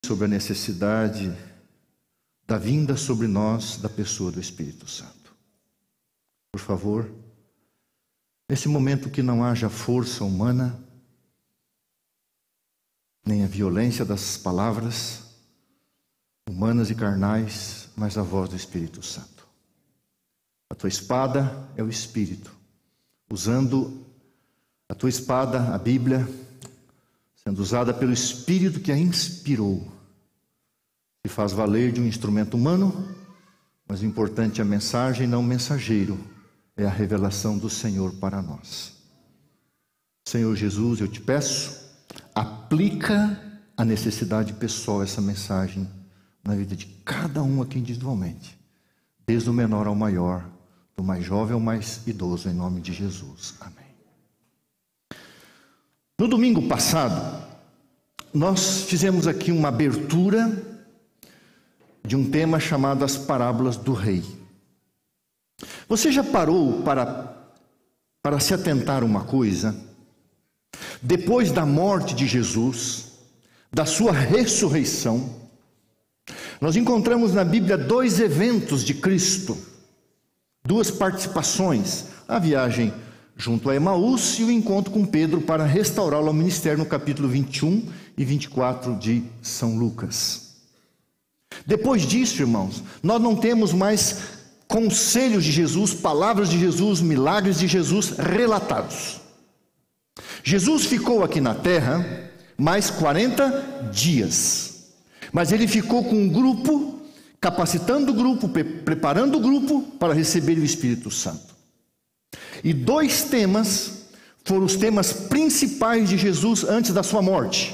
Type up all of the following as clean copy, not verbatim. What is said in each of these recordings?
sobre a necessidade da vinda sobre nós da pessoa do Espírito Santo. Por favor, nesse momento que não haja força humana, nem a violência das palavras humanas e carnais, mas a voz do Espírito Santo. A tua espada é o Espírito, usando a tua espada, a Bíblia, sendo usada pelo Espírito que a inspirou, se faz valer de um instrumento humano, mas o importante é a mensagem, não o mensageiro, é a revelação do Senhor para nós. Senhor Jesus, eu te peço, aplica a necessidade pessoal essa mensagem na vida de cada um aqui individualmente, desde o menor ao maior, do mais jovem ao mais idoso, em nome de Jesus. Amém. No domingo passado, nós fizemos aqui uma abertura de um tema chamado as parábolas do rei. Você já parou para se atentar a uma coisa? Depois da morte de Jesus, da sua ressurreição, nós encontramos na Bíblia dois eventos de Cristo, duas participações: a viagem junto a Emaús e o encontro com Pedro para restaurá-lo ao ministério, no capítulo 21 e 24 de São Lucas. Depois disso, irmãos, nós não temos mais conselhos de Jesus, palavras de Jesus, milagres de Jesus relatados. Jesus ficou aqui na terra mais 40 dias, mas ele ficou com um grupo, capacitando o grupo, preparando o grupo para receber o Espírito Santo. E dois temas foram os temas principais de Jesus antes da sua morte.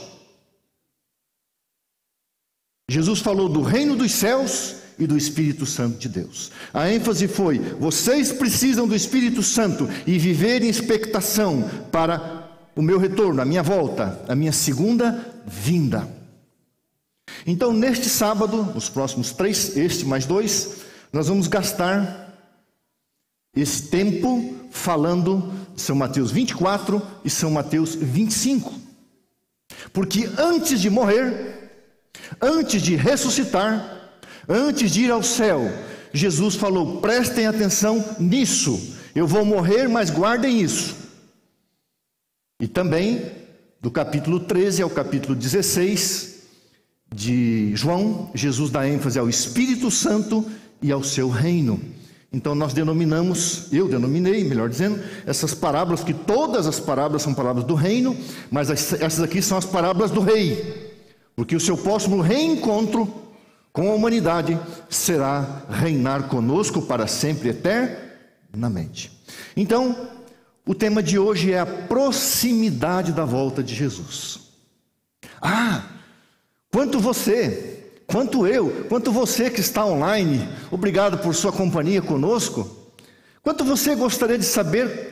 Jesus falou do reino dos céus e do Espírito Santo de Deus. A ênfase foi: vocês precisam do Espírito Santo e viver em expectação para o meu retorno, a minha volta, a minha segunda vinda. Então, neste sábado, nos próximos 3, este mais 2, nós vamos gastar esse tempo falando de São Mateus 24 e São Mateus 25. Porque antes de morrer, antes de ressuscitar, antes de ir ao céu, Jesus falou: prestem atenção nisso, eu vou morrer, mas guardem isso. E também, do capítulo 13 ao capítulo 16 de João, Jesus dá ênfase ao Espírito Santo e ao seu reino. Então nós eu denominei, melhor dizendo, essas parábolas, que todas as parábolas são parábolas do reino, mas essas aqui são as parábolas do rei. Porque o seu próximo reencontro com a humanidade será reinar conosco para sempre, eternamente. Então, o tema de hoje é a proximidade da volta de Jesus. Quanto você que está online, obrigado por sua companhia conosco. Quanto você gostaria de saber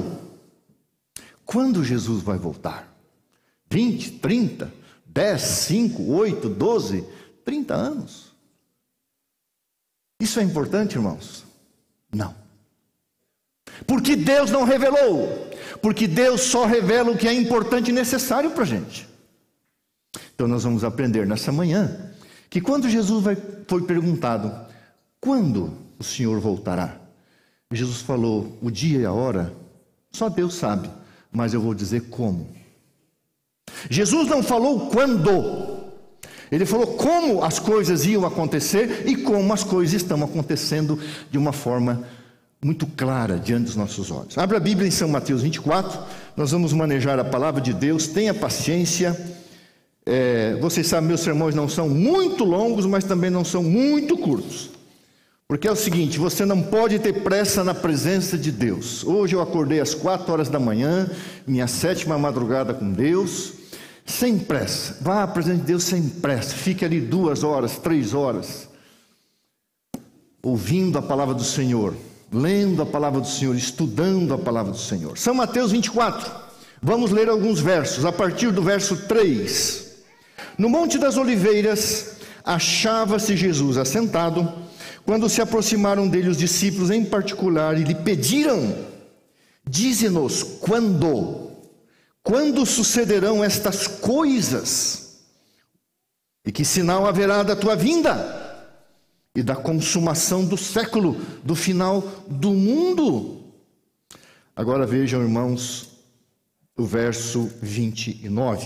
quando Jesus vai voltar? 20, 30, 10, 5, 8, 12, 30 anos. Isso é importante, irmãos? Não. Porque Deus não revelou. Porque Deus só revela o que é importante e necessário para a gente. Então nós vamos aprender nessa manhã que quando Jesus foi perguntado: quando o Senhor voltará? Jesus falou: o dia e a hora, só Deus sabe, mas eu vou dizer como. Jesus não falou quando, ele falou como as coisas iam acontecer e como as coisas estão acontecendo de uma forma muito clara diante dos nossos olhos. Abra a Bíblia em São Mateus 24, nós vamos manejar a palavra de Deus, tenha paciência. Vocês sabem, meus sermões não são muito longos, mas também não são muito curtos. Porque é o seguinte, você não pode ter pressa na presença de Deus. Hoje eu acordei às 4 horas da manhã, minha 7ª madrugada com Deus, sem pressa. Vá à presença de Deus sem pressa. Fique ali 2 horas, 3 horas, ouvindo a palavra do Senhor, lendo a palavra do Senhor, estudando a palavra do Senhor. São Mateus 24, vamos ler alguns versos, a partir do verso 3. No Monte das Oliveiras, achava-se Jesus assentado, quando se aproximaram dele os discípulos em particular e lhe pediram: dize-nos quando sucederão estas coisas? E que sinal haverá da tua vinda e da consumação do século, do final do mundo? Agora vejam, irmãos, o verso 29.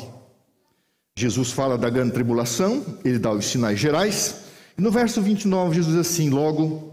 Jesus fala da grande tribulação, ele dá os sinais gerais. E no verso 29, Jesus diz assim, logo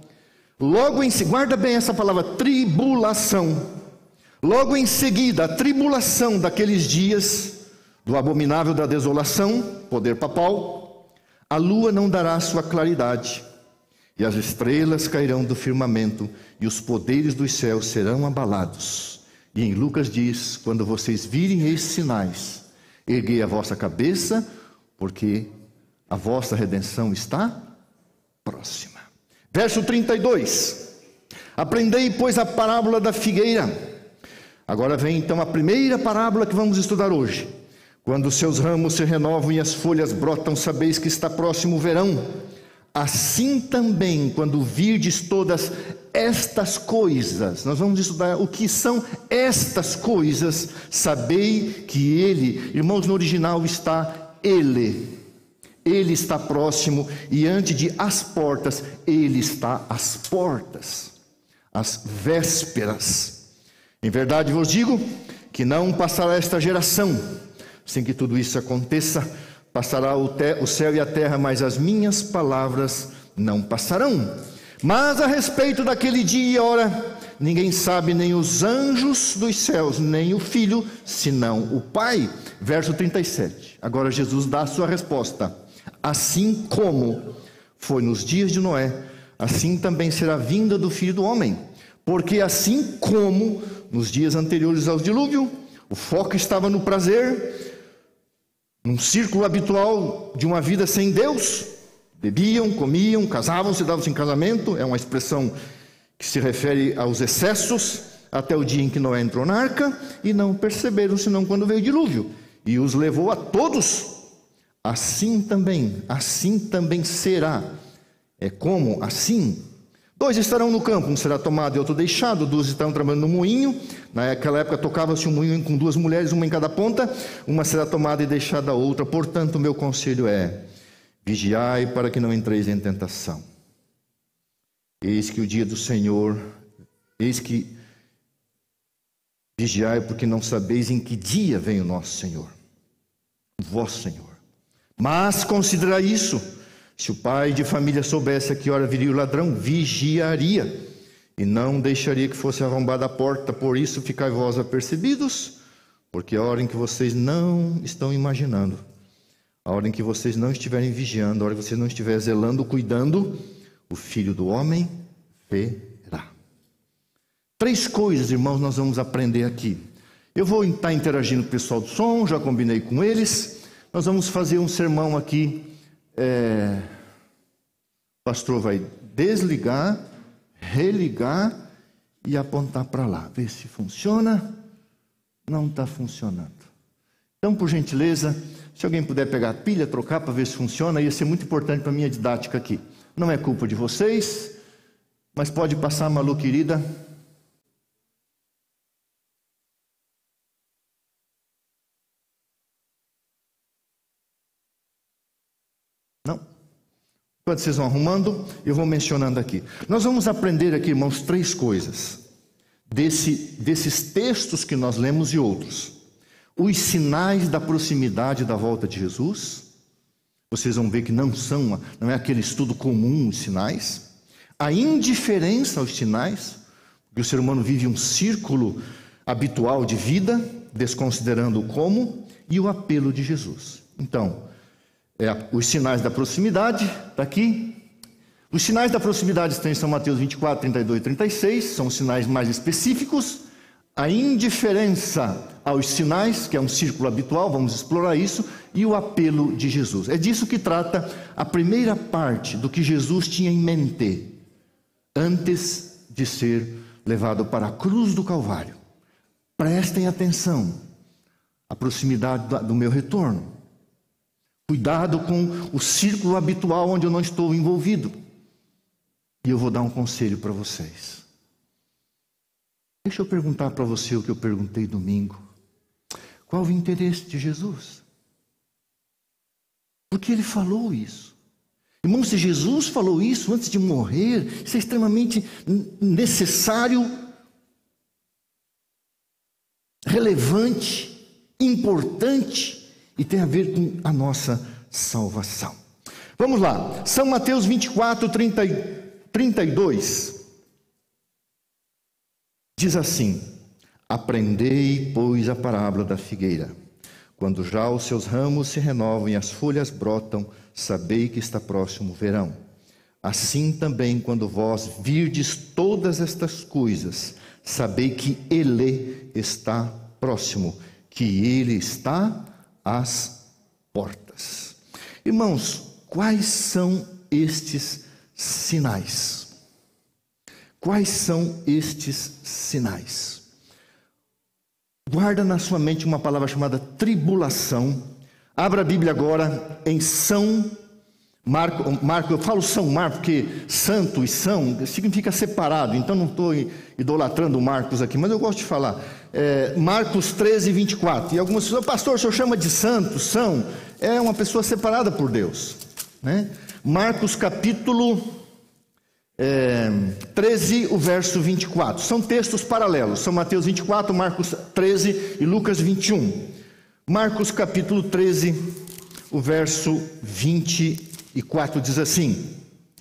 em seguida, guarda bem essa palavra, tribulação. Logo em seguida, a tribulação daqueles dias, do abominável da desolação, poder papal, a lua não dará sua claridade, e as estrelas cairão do firmamento, e os poderes dos céus serão abalados. E em Lucas diz, quando vocês virem esses sinais, erguei a vossa cabeça, porque a vossa redenção está próxima. Verso 32. Aprendei, pois, a parábola da figueira. Agora vem então a primeira parábola que vamos estudar hoje. Quando os seus ramos se renovam e as folhas brotam, sabeis que está próximo o verão. Assim também, quando virdes todas estas coisas, nós vamos estudar o que são estas coisas, sabei que ele, irmãos, no original está ele está próximo, e antes de as portas, ele está às portas, às vésperas. Em verdade vos digo que não passará esta geração sem que tudo isso aconteça. Passará o céu e a terra, mas as minhas palavras não passarão. Mas a respeito daquele dia e hora, ninguém sabe, nem os anjos dos céus, nem o Filho, senão o Pai. Verso 37. Agora Jesus dá a sua resposta. Assim como foi nos dias de Noé, assim também será a vinda do Filho do Homem. Porque assim como nos dias anteriores ao dilúvio, o foco estava no prazer, num círculo habitual de uma vida sem Deus, bebiam, comiam, casavam-se, davam-se em casamento, é uma expressão que se refere aos excessos, até o dia em que Noé entrou na arca, e não perceberam senão quando veio o dilúvio, e os levou a todos. Assim também será. É como assim? 2 estarão no campo, um será tomado e outro deixado, 2 estarão trabalhando no moinho. Naquela época tocava-se um moinho com 2 mulheres, uma em cada ponta, uma será tomada e deixada a outra. Portanto, o meu conselho é: vigiai para que não entreis em tentação. Eis que o dia do Senhor, vigiai, porque não sabeis em que dia vem o nosso Senhor, o vosso Senhor. Mas considerai isso: se o pai de família soubesse a que hora viria o ladrão, vigiaria, e não deixaria que fosse arrombada a porta. Por isso ficai vós apercebidos, porque a hora em que vocês não estão imaginando, a hora em que vocês não estiverem vigiando, a hora que vocês não estiverem zelando, cuidando, o Filho do Homem verá. 3 coisas, irmãos, nós vamos aprender aqui. Eu vou estar interagindo com o pessoal do som, já combinei com eles. Nós vamos fazer um sermão aqui. O pastor vai desligar, religar e apontar para lá, ver se funciona. Não está funcionando. Então, por gentileza, se alguém puder pegar a pilha, trocar para ver se funciona, ia ser muito importante para a minha didática aqui. Não é culpa de vocês, mas pode passar, Malu querida. Não. Enquanto vocês vão arrumando, eu vou mencionando aqui. Nós vamos aprender aqui, irmãos, 3 coisas desses textos que nós lemos e outros. Os sinais da proximidade da volta de Jesus. Vocês vão ver que não é aquele estudo comum os sinais. A indiferença aos sinais, porque o ser humano vive um círculo habitual de vida, desconsiderando o como, e o apelo de Jesus. Então, os sinais da proximidade, está aqui. Os sinais da proximidade estão em São Mateus 24, 32 e 36, são os sinais mais específicos. A indiferença aos sinais, que é um círculo habitual, vamos explorar isso, e o apelo de Jesus. É disso que trata a primeira parte do que Jesus tinha em mente, antes de ser levado para a cruz do Calvário. Prestem atenção, a proximidade do meu retorno. Cuidado com o círculo habitual onde eu não estou envolvido. E eu vou dar um conselho para vocês. Deixa eu perguntar para você o que eu perguntei domingo. Qual o interesse de Jesus? Porque ele falou isso. Irmãos, se Jesus falou isso antes de morrer, isso é extremamente necessário, relevante, importante e tem a ver com a nossa salvação. Vamos lá, São Mateus 24, 32, diz assim: aprendei, pois, a parábola da figueira. Quando já os seus ramos se renovam e as folhas brotam, sabei que está próximo o verão. Assim também, quando vós virdes todas estas coisas, sabei que Ele está próximo, que Ele está às portas. Irmãos, quais são estes sinais? Quais são estes sinais? Guarda na sua mente uma palavra chamada tribulação. Abra a Bíblia agora em São Marco, eu falo São Marcos porque santo e São significa separado, então não estou idolatrando Marcos aqui, mas eu gosto de falar. Marcos 13, 24. E algumas pessoas, pastor, o senhor chama de santo, São, é uma pessoa separada por Deus, né? Marcos capítulo 13, o verso 24. São textos paralelos, São Mateus 24, Marcos 13 e Lucas 21. Marcos capítulo 13, o verso 24 diz assim: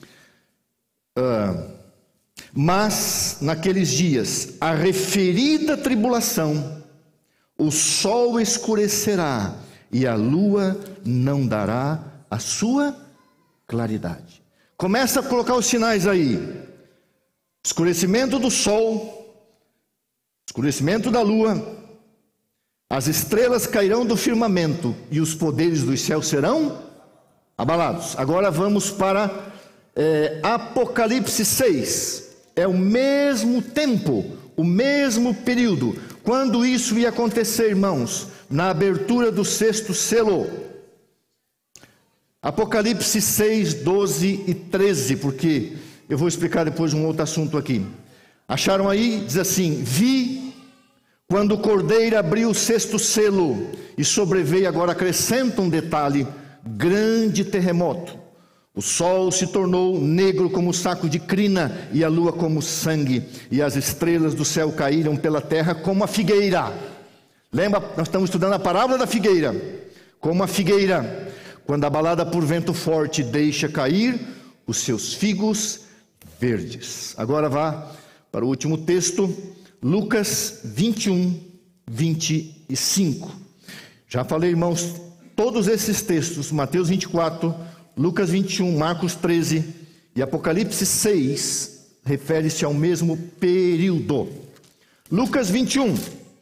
mas naqueles dias, a referida tribulação, o sol escurecerá e a lua não dará a sua claridade. Começa a colocar os sinais aí: escurecimento do sol, escurecimento da lua, as estrelas cairão do firmamento e os poderes dos céus serão abalados. Agora vamos para Apocalipse 6. É o mesmo tempo, o mesmo período. Quando isso ia acontecer, irmãos? Na abertura do sexto selo. Apocalipse 6, 12 e 13, porque eu vou explicar depois um outro assunto aqui. Acharam aí? Diz assim: vi quando o cordeiro abriu o sexto selo, e sobreveio, agora acrescenta um detalhe, grande terremoto. O sol se tornou negro como saco de crina, e a lua como sangue, e as estrelas do céu caíram pela terra como a figueira. Lembra, nós estamos estudando a parábola da figueira. Como a figueira, quando abalada por vento forte, deixa cair os seus figos verdes. Agora vá para o último texto, Lucas 21, 25. Já falei, irmãos, todos esses textos, Mateus 24, Lucas 21, Marcos 13 e Apocalipse 6, refere-se ao mesmo período. Lucas 21,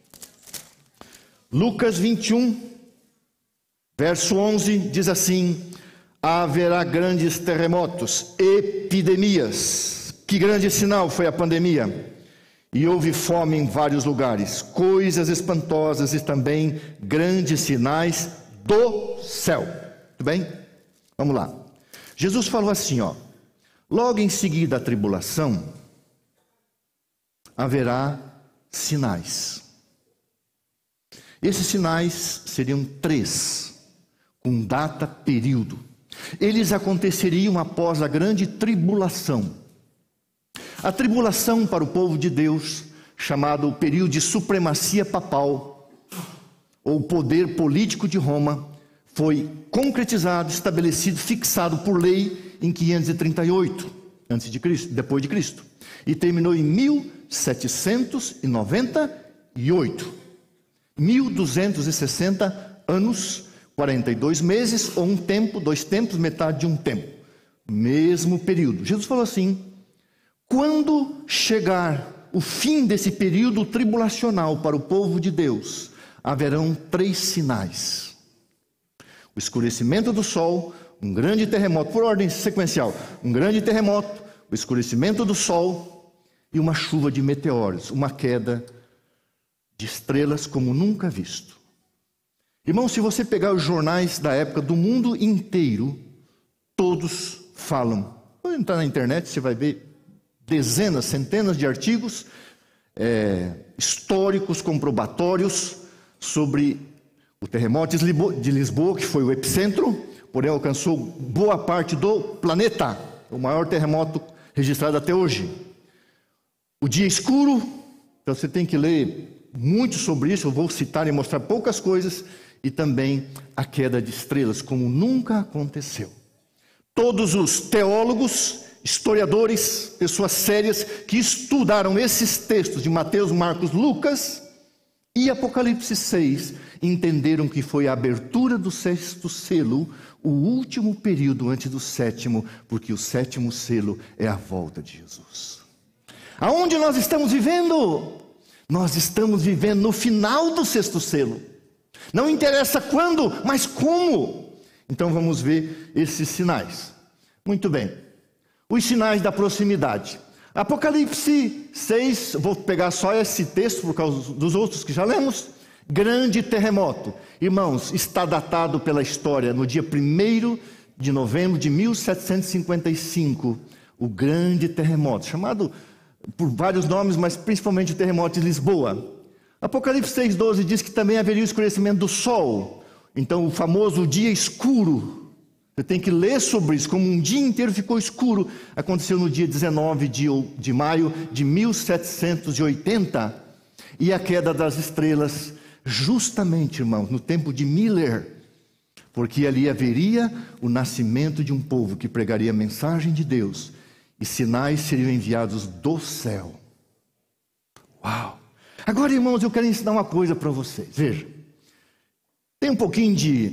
verso 11, diz assim: haverá grandes terremotos, epidemias. Que grande sinal foi a pandemia! E houve fome em vários lugares, coisas espantosas e também grandes sinais do céu. Tudo bem? Vamos lá. Jesus falou assim, logo em seguida da tribulação, haverá sinais. Esses sinais seriam 3, com data, período. Eles aconteceriam após a grande tribulação. A tribulação para o povo de Deus, chamado período de supremacia papal, ou poder político de Roma, foi concretizado, estabelecido, fixado por lei em 538 antes de Cristo, depois de Cristo, e terminou em 1798. 1260 anos, 42 meses, ou um tempo, 2 tempos, metade de um tempo. Mesmo período. Jesus falou assim: quando chegar o fim desse período tribulacional para o povo de Deus, haverão 3 sinais: o escurecimento do sol, um grande terremoto, por ordem sequencial, um grande terremoto, o escurecimento do sol e uma chuva de meteoros, uma queda de estrelas como nunca visto. Irmão, se você pegar os jornais da época do mundo inteiro, todos falam. Pode entrar na internet, você vai ver dezenas, centenas de artigos históricos, comprobatórios sobre o terremoto de Lisboa, que foi o epicentro, porém alcançou boa parte do planeta, o maior terremoto registrado até hoje. O dia escuro, então você tem que ler muito sobre isso, eu vou citar e mostrar poucas coisas, e também a queda de estrelas, como nunca aconteceu. Todos os teólogos, historiadores, pessoas sérias que estudaram esses textos de Mateus, Marcos, Lucas e Apocalipse 6, entenderam que foi a abertura do sexto selo, o último período antes do sétimo, porque o sétimo selo é a volta de Jesus. Aonde nós estamos vivendo? Nós estamos vivendo no final do sexto selo. Não interessa quando, mas como. Então vamos ver esses sinais. Muito bem. Os sinais da proximidade. Apocalipse 6, vou pegar só esse texto por causa dos outros que já lemos. Grande terremoto. Irmãos, está datado pela história no dia 1º de novembro de 1755. O grande terremoto, chamado por vários nomes, mas principalmente o terremoto de Lisboa. Apocalipse 6,12 diz que também haveria o escurecimento do sol. Então o famoso dia escuro. Você tem que ler sobre isso, como um dia inteiro ficou escuro. Aconteceu no dia 19 de maio de 1780. E a queda das estrelas, justamente, irmãos, no tempo de Miller. Porque ali haveria o nascimento de um povo que pregaria a mensagem de Deus. E sinais seriam enviados do céu. Uau! Agora, irmãos, eu quero ensinar uma coisa para vocês. Veja, tem um pouquinho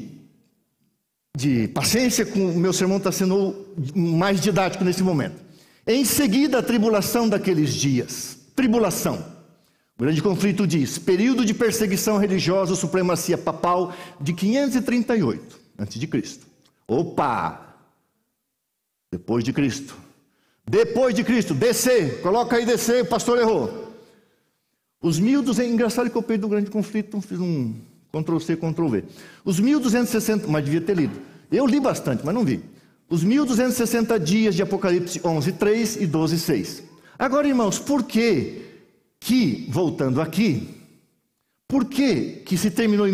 de paciência, com o meu sermão está sendo mais didático nesse momento. Em seguida, a tribulação daqueles dias. Tribulação. O grande conflito diz, período de perseguição religiosa, supremacia papal de 538 a.C. Opa! Depois de Cristo. Depois de Cristo, DC, coloca aí DC, o pastor errou. Os 1200, engraçado que eu perdi do grande conflito, fiz um Ctrl+C, Ctrl+V. Os 1260, mas devia ter lido. Eu li bastante, mas não vi. Os 1260 dias de Apocalipse 11:3 e 12:6. Agora, irmãos, por que, voltando aqui, por que se terminou em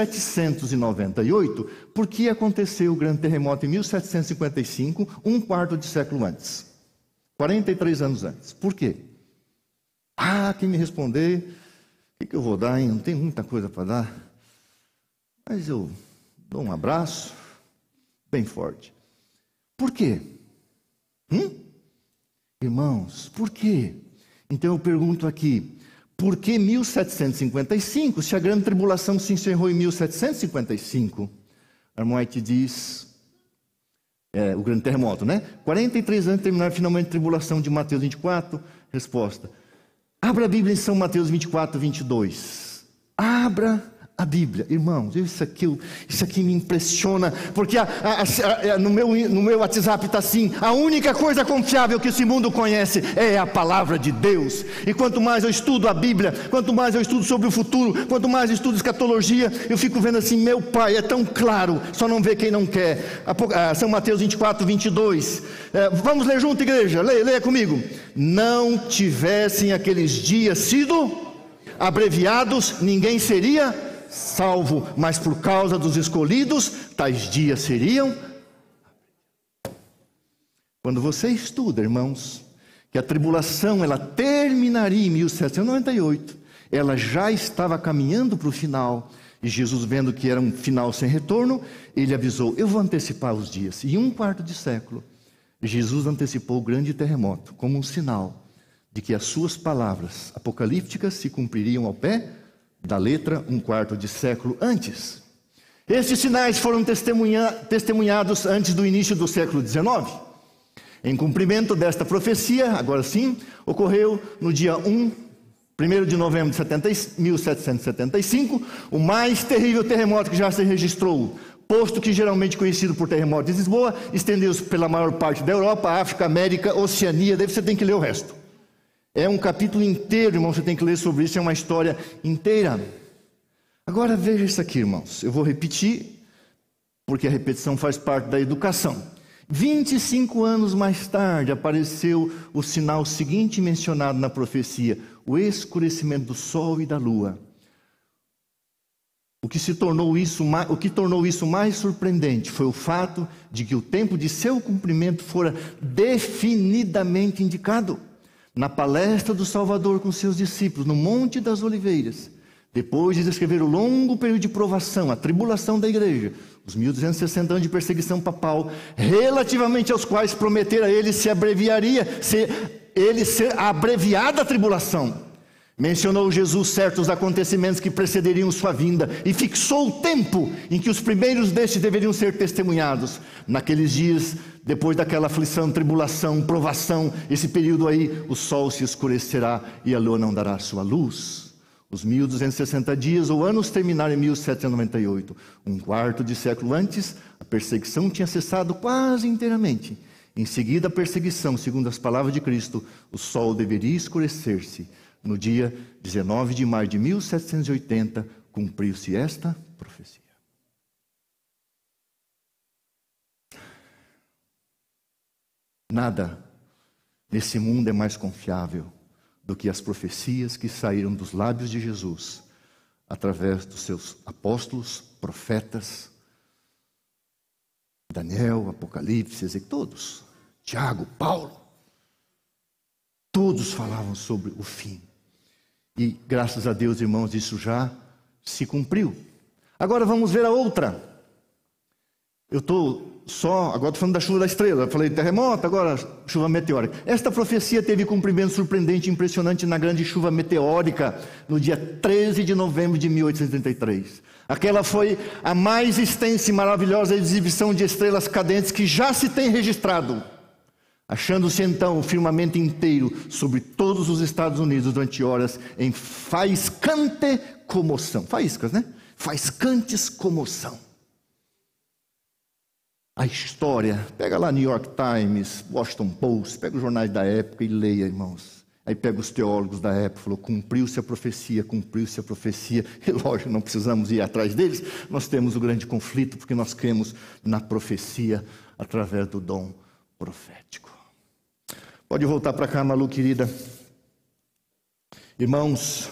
1798? Por que aconteceu o grande terremoto em 1755, um quarto de século antes? 43 anos antes. Por quê? Quem me responder, o que eu vou dar, hein? Não tem muita coisa para dar. Mas eu dou um abraço bem forte. Por quê? Irmãos, por quê? Então eu pergunto aqui, por que 1755, se a grande tribulação se encerrou em 1755? Ellen White diz, o grande terremoto, né? 43 anos terminar finalmente a tribulação de Mateus 24. Resposta. Abra a Bíblia em São Mateus 24, 22. Abra a Bíblia. Irmãos, isso aqui me impressiona, porque no meu WhatsApp está assim, a única coisa confiável que esse mundo conhece é a palavra de Deus. E quanto mais eu estudo a Bíblia, quanto mais eu estudo sobre o futuro, quanto mais eu estudo escatologia, eu fico vendo assim, meu Pai, é tão claro, só não vê quem não quer. São Mateus 24, 22. Vamos ler junto, igreja? Leia comigo. Não tivessem aqueles dias sido abreviados, ninguém seria salvo, mas por causa dos escolhidos, tais dias seriam. Quando você estuda, irmãos, que a tribulação ela terminaria em 1798, ela já estava caminhando para o final, e Jesus, vendo que era um final sem retorno, ele avisou, eu vou antecipar os dias. E em um quarto de século, Jesus antecipou o grande terremoto, como um sinal de que as suas palavras apocalípticas se cumpririam ao pé da letra, um quarto de século antes. Estes sinais foram testemunhados antes do início do século XIX. Em cumprimento desta profecia, agora sim, ocorreu no dia 1 de novembro de 1775, o mais terrível terremoto que já se registrou, posto que geralmente conhecido por terremoto de Lisboa, estendeu-se pela maior parte da Europa, África, América, Oceania, daí você tem que ler o resto. É um capítulo inteiro, irmão, você tem que ler sobre isso, é uma história inteira. Agora veja isso aqui, irmãos, eu vou repetir, porque a repetição faz parte da educação. 25 anos mais tarde apareceu o sinal seguinte mencionado na profecia, o escurecimento do sol e da lua. O que tornou isso mais surpreendente foi o fato de que o tempo de seu cumprimento fora definidamente indicado. Na palestra do Salvador com seus discípulos, no Monte das Oliveiras, depois de descrever o longo período de provação, a tribulação da igreja, os 1260 anos de perseguição papal, relativamente aos quais prometera ele ser a abreviada tribulação, mencionou Jesus certos acontecimentos que precederiam sua vinda e fixou o tempo em que os primeiros destes deveriam ser testemunhados. Naqueles dias, depois daquela aflição, tribulação, provação, esse período aí, o sol se escurecerá e a lua não dará sua luz. Os 1260 dias ou anos terminaram em 1798. Um quarto de século antes, a perseguição tinha cessado quase inteiramente. Em seguida, a perseguição, segundo as palavras de Cristo, o sol deveria escurecer-se. No dia 19 de maio de 1780, cumpriu-se esta profecia. Nada nesse mundo é mais confiável do que as profecias que saíram dos lábios de Jesus, através dos seus apóstolos, profetas, Daniel, Apocalipse, todos, Tiago, Paulo, todos falavam sobre o fim. E graças a Deus, irmãos, isso já se cumpriu. Agora vamos ver a outra. Agora estou falando da chuva da estrela. Eu falei terremoto, agora chuva meteórica. Esta profecia teve cumprimento surpreendente e impressionante na grande chuva meteórica, no dia 13 de novembro de 1833. Aquela foi a mais extensa e maravilhosa exibição de estrelas cadentes que já se tem registrado. Achando-se então o firmamento inteiro sobre todos os Estados Unidos durante horas em faiscante comoção. Faíscas, né? Faiscantes comoção. A história, pega lá New York Times, Washington Post, pega os jornais da época e leia, irmãos. Aí pega os teólogos da época, falou, cumpriu-se a profecia, cumpriu-se a profecia. E lógico, não precisamos ir atrás deles, nós temos o grande conflito, porque nós cremos na profecia através do dom profético. Pode voltar para cá, Malu, querida. Irmãos,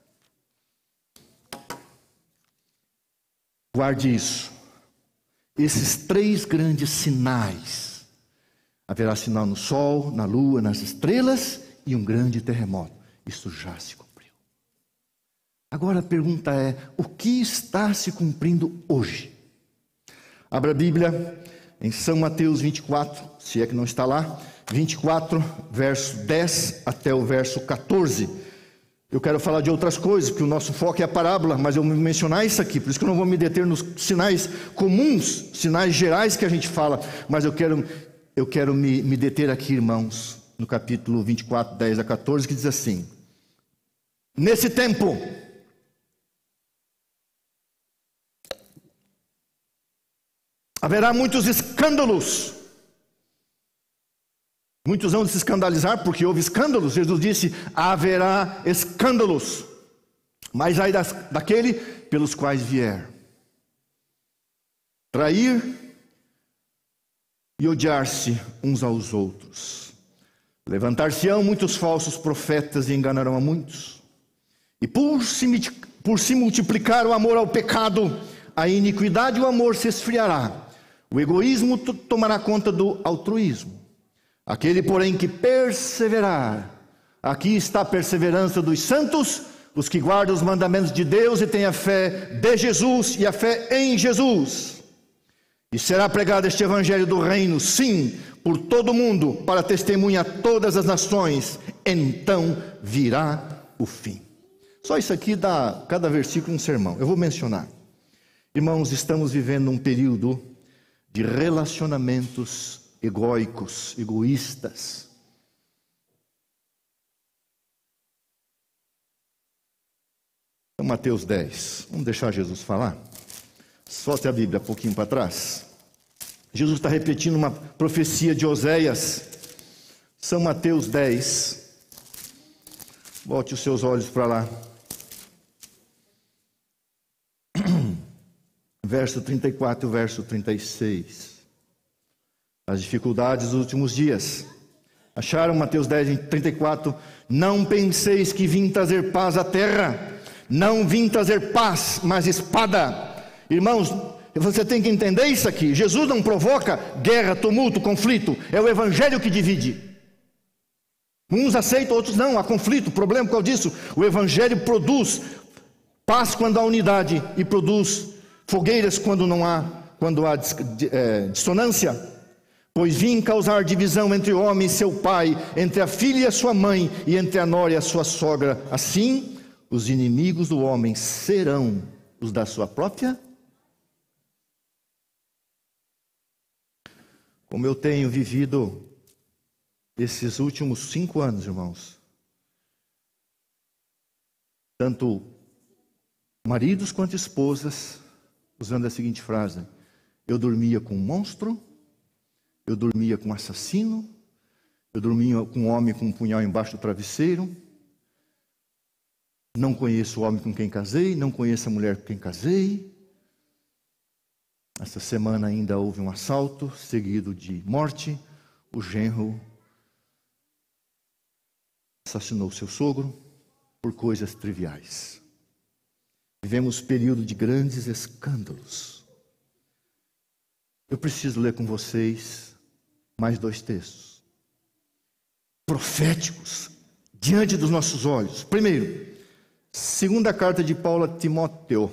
guarde isso. Esses três grandes sinais. Haverá sinal no sol, na lua, nas estrelas e um grande terremoto. Isso já se cumpriu. Agora a pergunta é, o que está se cumprindo hoje? Abra a Bíblia em São Mateus 24, se é que não está lá. 24, verso 10 até o verso 14. Eu quero falar de outras coisas, porque o nosso foco é a parábola, mas eu vou mencionar isso aqui, por isso que eu não vou me deter nos sinais comuns, sinais gerais que a gente fala, mas eu quero me deter aqui, irmãos, no capítulo 24, 10 a 14, que diz assim: nesse tempo, haverá muitos escândalos. Muitos vão se escandalizar porque houve escândalos. Jesus disse, haverá escândalos. Mas ai daquele pelos quais vier trair e odiar-se uns aos outros. Levantar-se-ão muitos falsos profetas e enganarão a muitos. E por se multiplicar o amor ao pecado, a iniquidade e o amor se esfriará. O egoísmo tomará conta do altruísmo. Aquele, porém, que perseverar, aqui está a perseverança dos santos, os que guardam os mandamentos de Deus e têm a fé de Jesus e a fé em Jesus. E será pregado este evangelho do reino, sim, por todo o mundo, para testemunha a todas as nações. Então virá o fim. Só isso aqui dá, cada versículo, um sermão. Eu vou mencionar. Irmãos, estamos vivendo um período de relacionamentos egóicos, egoístas. Então, Mateus 10. Vamos deixar Jesus falar? Solte a Bíblia um pouquinho para trás. Jesus está repetindo uma profecia de Oséias. São Mateus 10. Volte os seus olhos para lá. Verso 34 e verso 36. As dificuldades dos últimos dias. Acharam Mateus 10, 34? Não penseis que vim trazer paz à terra. Não vim trazer paz, mas espada. Irmãos, você tem que entender isso aqui. Jesus não provoca guerra, tumulto, conflito. É o evangelho que divide. Uns aceitam, outros não. Há conflito, problema por causa disso. O evangelho produz paz quando há unidade e produz fogueiras quando há dissonância. Pois vim causar divisão entre o homem e seu pai, entre a filha e a sua mãe, e entre a nora e a sua sogra. Assim, os inimigos do homem serão os da sua própria. Como eu tenho vivido esses últimos 5 anos, irmãos, tanto maridos quanto esposas, usando a seguinte frase: eu dormia com um monstro, eu dormia com um assassino, eu dormia com um homem com um punhal embaixo do travesseiro. Não conheço o homem com quem casei, não conheço a mulher com quem casei. Essa semana ainda houve um assalto seguido de morte. O genro assassinou seu sogro por coisas triviais. Vivemos período de grandes escândalos. Eu preciso ler com vocês mais 2 textos proféticos diante dos nossos olhos. Primeiro, segunda carta de Paulo a Timóteo.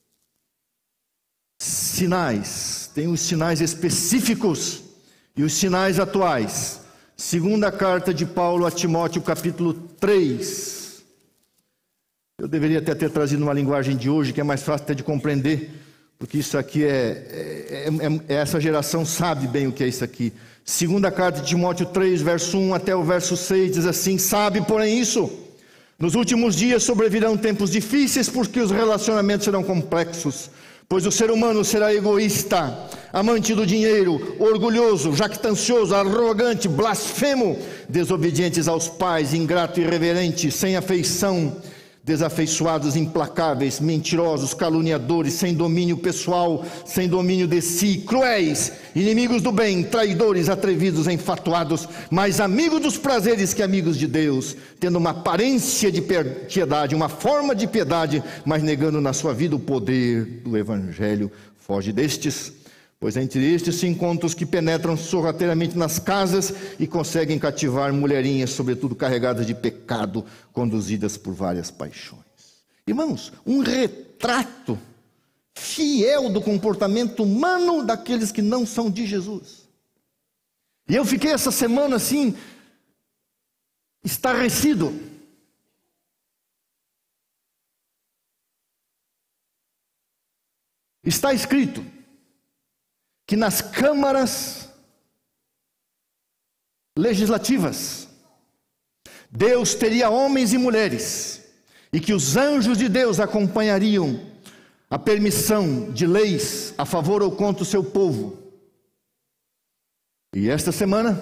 Sinais, tem os sinais específicos e os sinais atuais. Segunda carta de Paulo a Timóteo, capítulo 3. Eu deveria até ter trazido uma linguagem de hoje que é mais fácil até de compreender, porque isso aqui essa geração sabe bem o que é isso aqui. Segunda carta de Timóteo 3, verso 1 até o verso 6, diz assim: sabe, porém, isso: nos últimos dias sobrevirão tempos difíceis, porque os relacionamentos serão complexos. Pois o ser humano será egoísta, amante do dinheiro, orgulhoso, jactancioso, arrogante, blasfemo, desobedientes aos pais, ingrato e irreverente, sem afeição, desafeiçoados, implacáveis, mentirosos, caluniadores, sem domínio pessoal, sem domínio de si, cruéis, inimigos do bem, traidores, atrevidos, enfatuados, mais amigos dos prazeres que amigos de Deus, tendo uma aparência de piedade, uma forma de piedade, mas negando na sua vida o poder do Evangelho. Foge destes, pois entre estes se encontram os que penetram sorrateiramente nas casas e conseguem cativar mulherinhas, sobretudo carregadas de pecado, conduzidas por várias paixões. Irmãos, um retrato fiel do comportamento humano daqueles que não são de Jesus. E eu fiquei essa semana assim, estarrecido. Está escrito que nas câmaras legislativas, Deus teria homens e mulheres, e que os anjos de Deus acompanhariam a permissão de leis a favor ou contra o seu povo. E esta semana,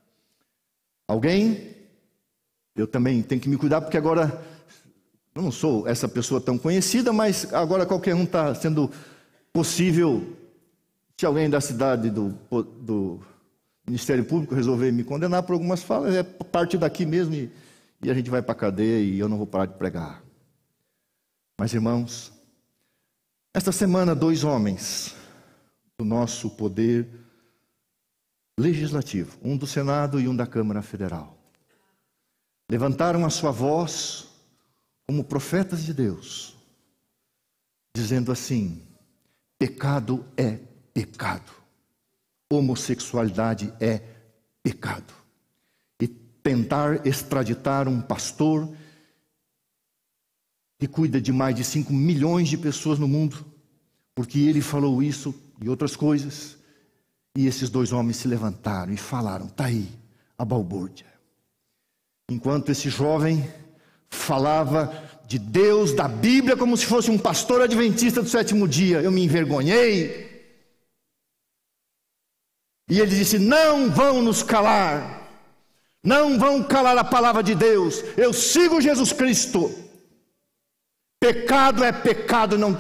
eu também tenho que me cuidar, porque agora, eu não sou essa pessoa tão conhecida, mas agora qualquer um está sendo possível. Se alguém da cidade do Ministério Público resolver me condenar por algumas falas, é parte daqui mesmo e a gente vai para a cadeia e eu não vou parar de pregar. Mas, irmãos, esta semana 2 homens do nosso poder legislativo, um do Senado e um da Câmara Federal, levantaram a sua voz como profetas de Deus, dizendo assim: pecado é pecado, homossexualidade é pecado. E tentar extraditar um pastor que cuida de mais de 5 milhões de pessoas no mundo, porque ele falou isso e outras coisas. E esses 2 homens se levantaram e falaram: está aí a balbúrdia. Enquanto esse jovem falava de Deus, da Bíblia, como se fosse um pastor adventista do 7º dia, eu me envergonhei. E ele disse: não vão nos calar, não vão calar a palavra de Deus. Eu sigo Jesus Cristo. Pecado é pecado, não.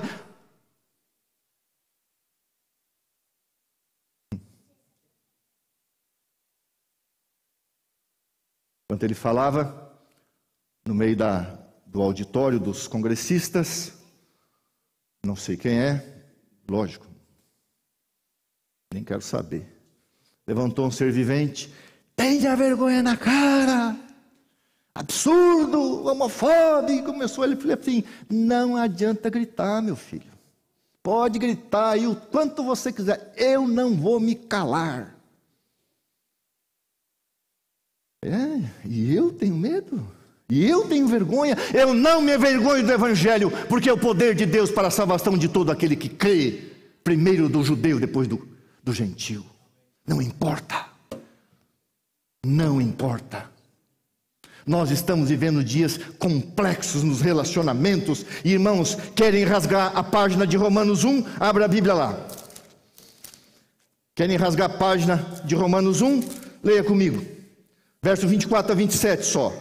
Enquanto ele falava, no meio do auditório dos congressistas, não sei quem é, lógico, nem quero saber. Levantou um ser vivente, tenha vergonha na cara, absurdo, homofóbico. Começou ele, falei assim, não adianta gritar, meu filho. Pode gritar aí o quanto você quiser, eu não vou me calar. E eu tenho medo, e eu tenho vergonha, eu não me envergonho do Evangelho, porque é o poder de Deus para a salvação de todo aquele que crê, primeiro do judeu, depois do gentio. Não importa, não importa. Nós estamos vivendo dias complexos nos relacionamentos. Irmãos, querem rasgar a página de Romanos 1? Abra a Bíblia lá. Querem rasgar a página de Romanos 1? Leia comigo. Verso 24 a 27 só.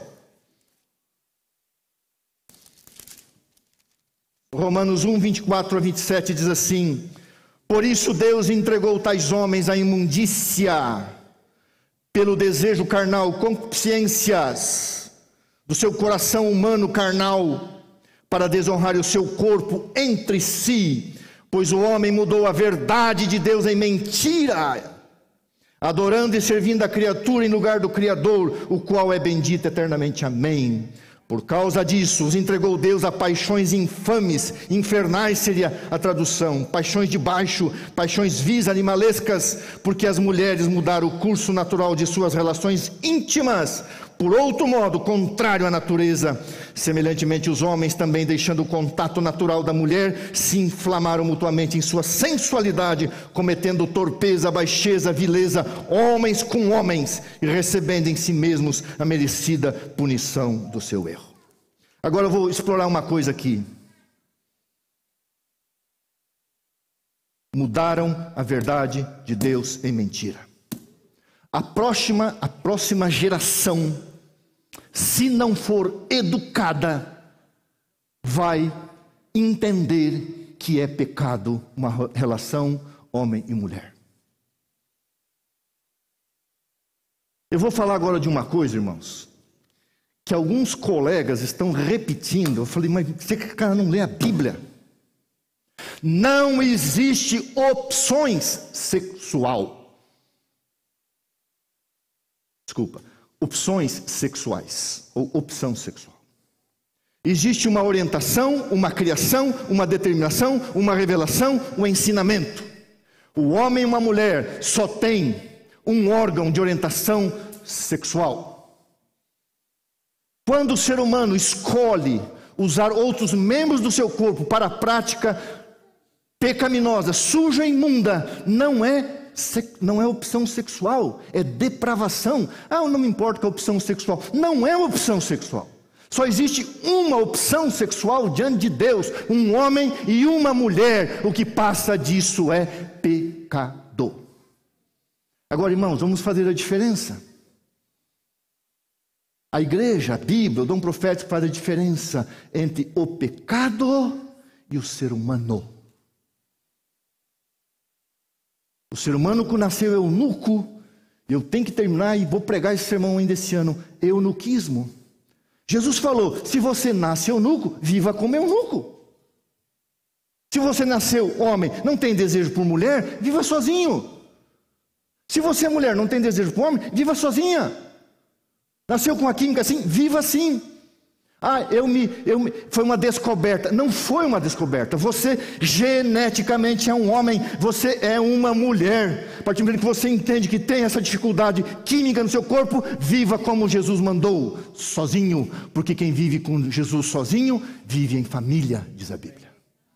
Romanos 1, 24 a 27 diz assim: por isso Deus entregou tais homens à imundícia, pelo desejo carnal, concupiscências do seu coração humano carnal, para desonrar o seu corpo entre si, pois o homem mudou a verdade de Deus em mentira, adorando e servindo a criatura em lugar do Criador, o qual é bendito eternamente. Amém. Por causa disso, os entregou Deus a paixões infames, infernais seria a tradução, paixões de baixo, paixões vis, animalescas, porque as mulheres mudaram o curso natural de suas relações íntimas, por outro modo, contrário à natureza. Semelhantemente, os homens também, deixando o contato natural da mulher, se inflamaram mutuamente em sua sensualidade, cometendo torpeza, baixeza, vileza, homens com homens, e recebendo em si mesmos a merecida punição do seu erro. Agora eu vou explorar uma coisa aqui. Mudaram a verdade de Deus em mentira. A próxima geração, se não for educada, vai entender que é pecado uma relação homem e mulher. Eu vou falar agora de uma coisa, irmãos, que alguns colegas estão repetindo. Eu falei, mas você que cara não lê a Bíblia? Não existe opções opções sexuais, ou opção sexual. Existe uma orientação, uma criação, uma determinação, uma revelação, um ensinamento. O homem e uma mulher só têm um órgão de orientação sexual. Quando o ser humano escolhe usar outros membros do seu corpo para a prática pecaminosa, suja e imunda, não é opção sexual, é depravação. Eu não me importo com a opção sexual. Não é opção sexual. Só existe uma opção sexual diante de Deus, um homem e uma mulher. O que passa disso é pecado. Agora, irmãos, vamos fazer a diferença. A igreja, a Bíblia, o dom profético faz a diferença entre o pecado e o ser humano. O ser humano que nasceu eunuco, eu tenho que terminar e vou pregar esse sermão ainda esse ano, eunuquismo. Jesus falou, se você nasce eunuco, viva como eunuco. Se você nasceu homem, não tem desejo por mulher, viva sozinho. Se você é mulher, não tem desejo por homem, viva sozinha. Nasceu com a química assim, viva assim. Foi uma descoberta. Não foi uma descoberta. Você geneticamente é um homem, você é uma mulher. A partir do momento que você entende que tem essa dificuldade química no seu corpo, viva como Jesus mandou, sozinho. Porque quem vive com Jesus sozinho, vive em família, diz a Bíblia.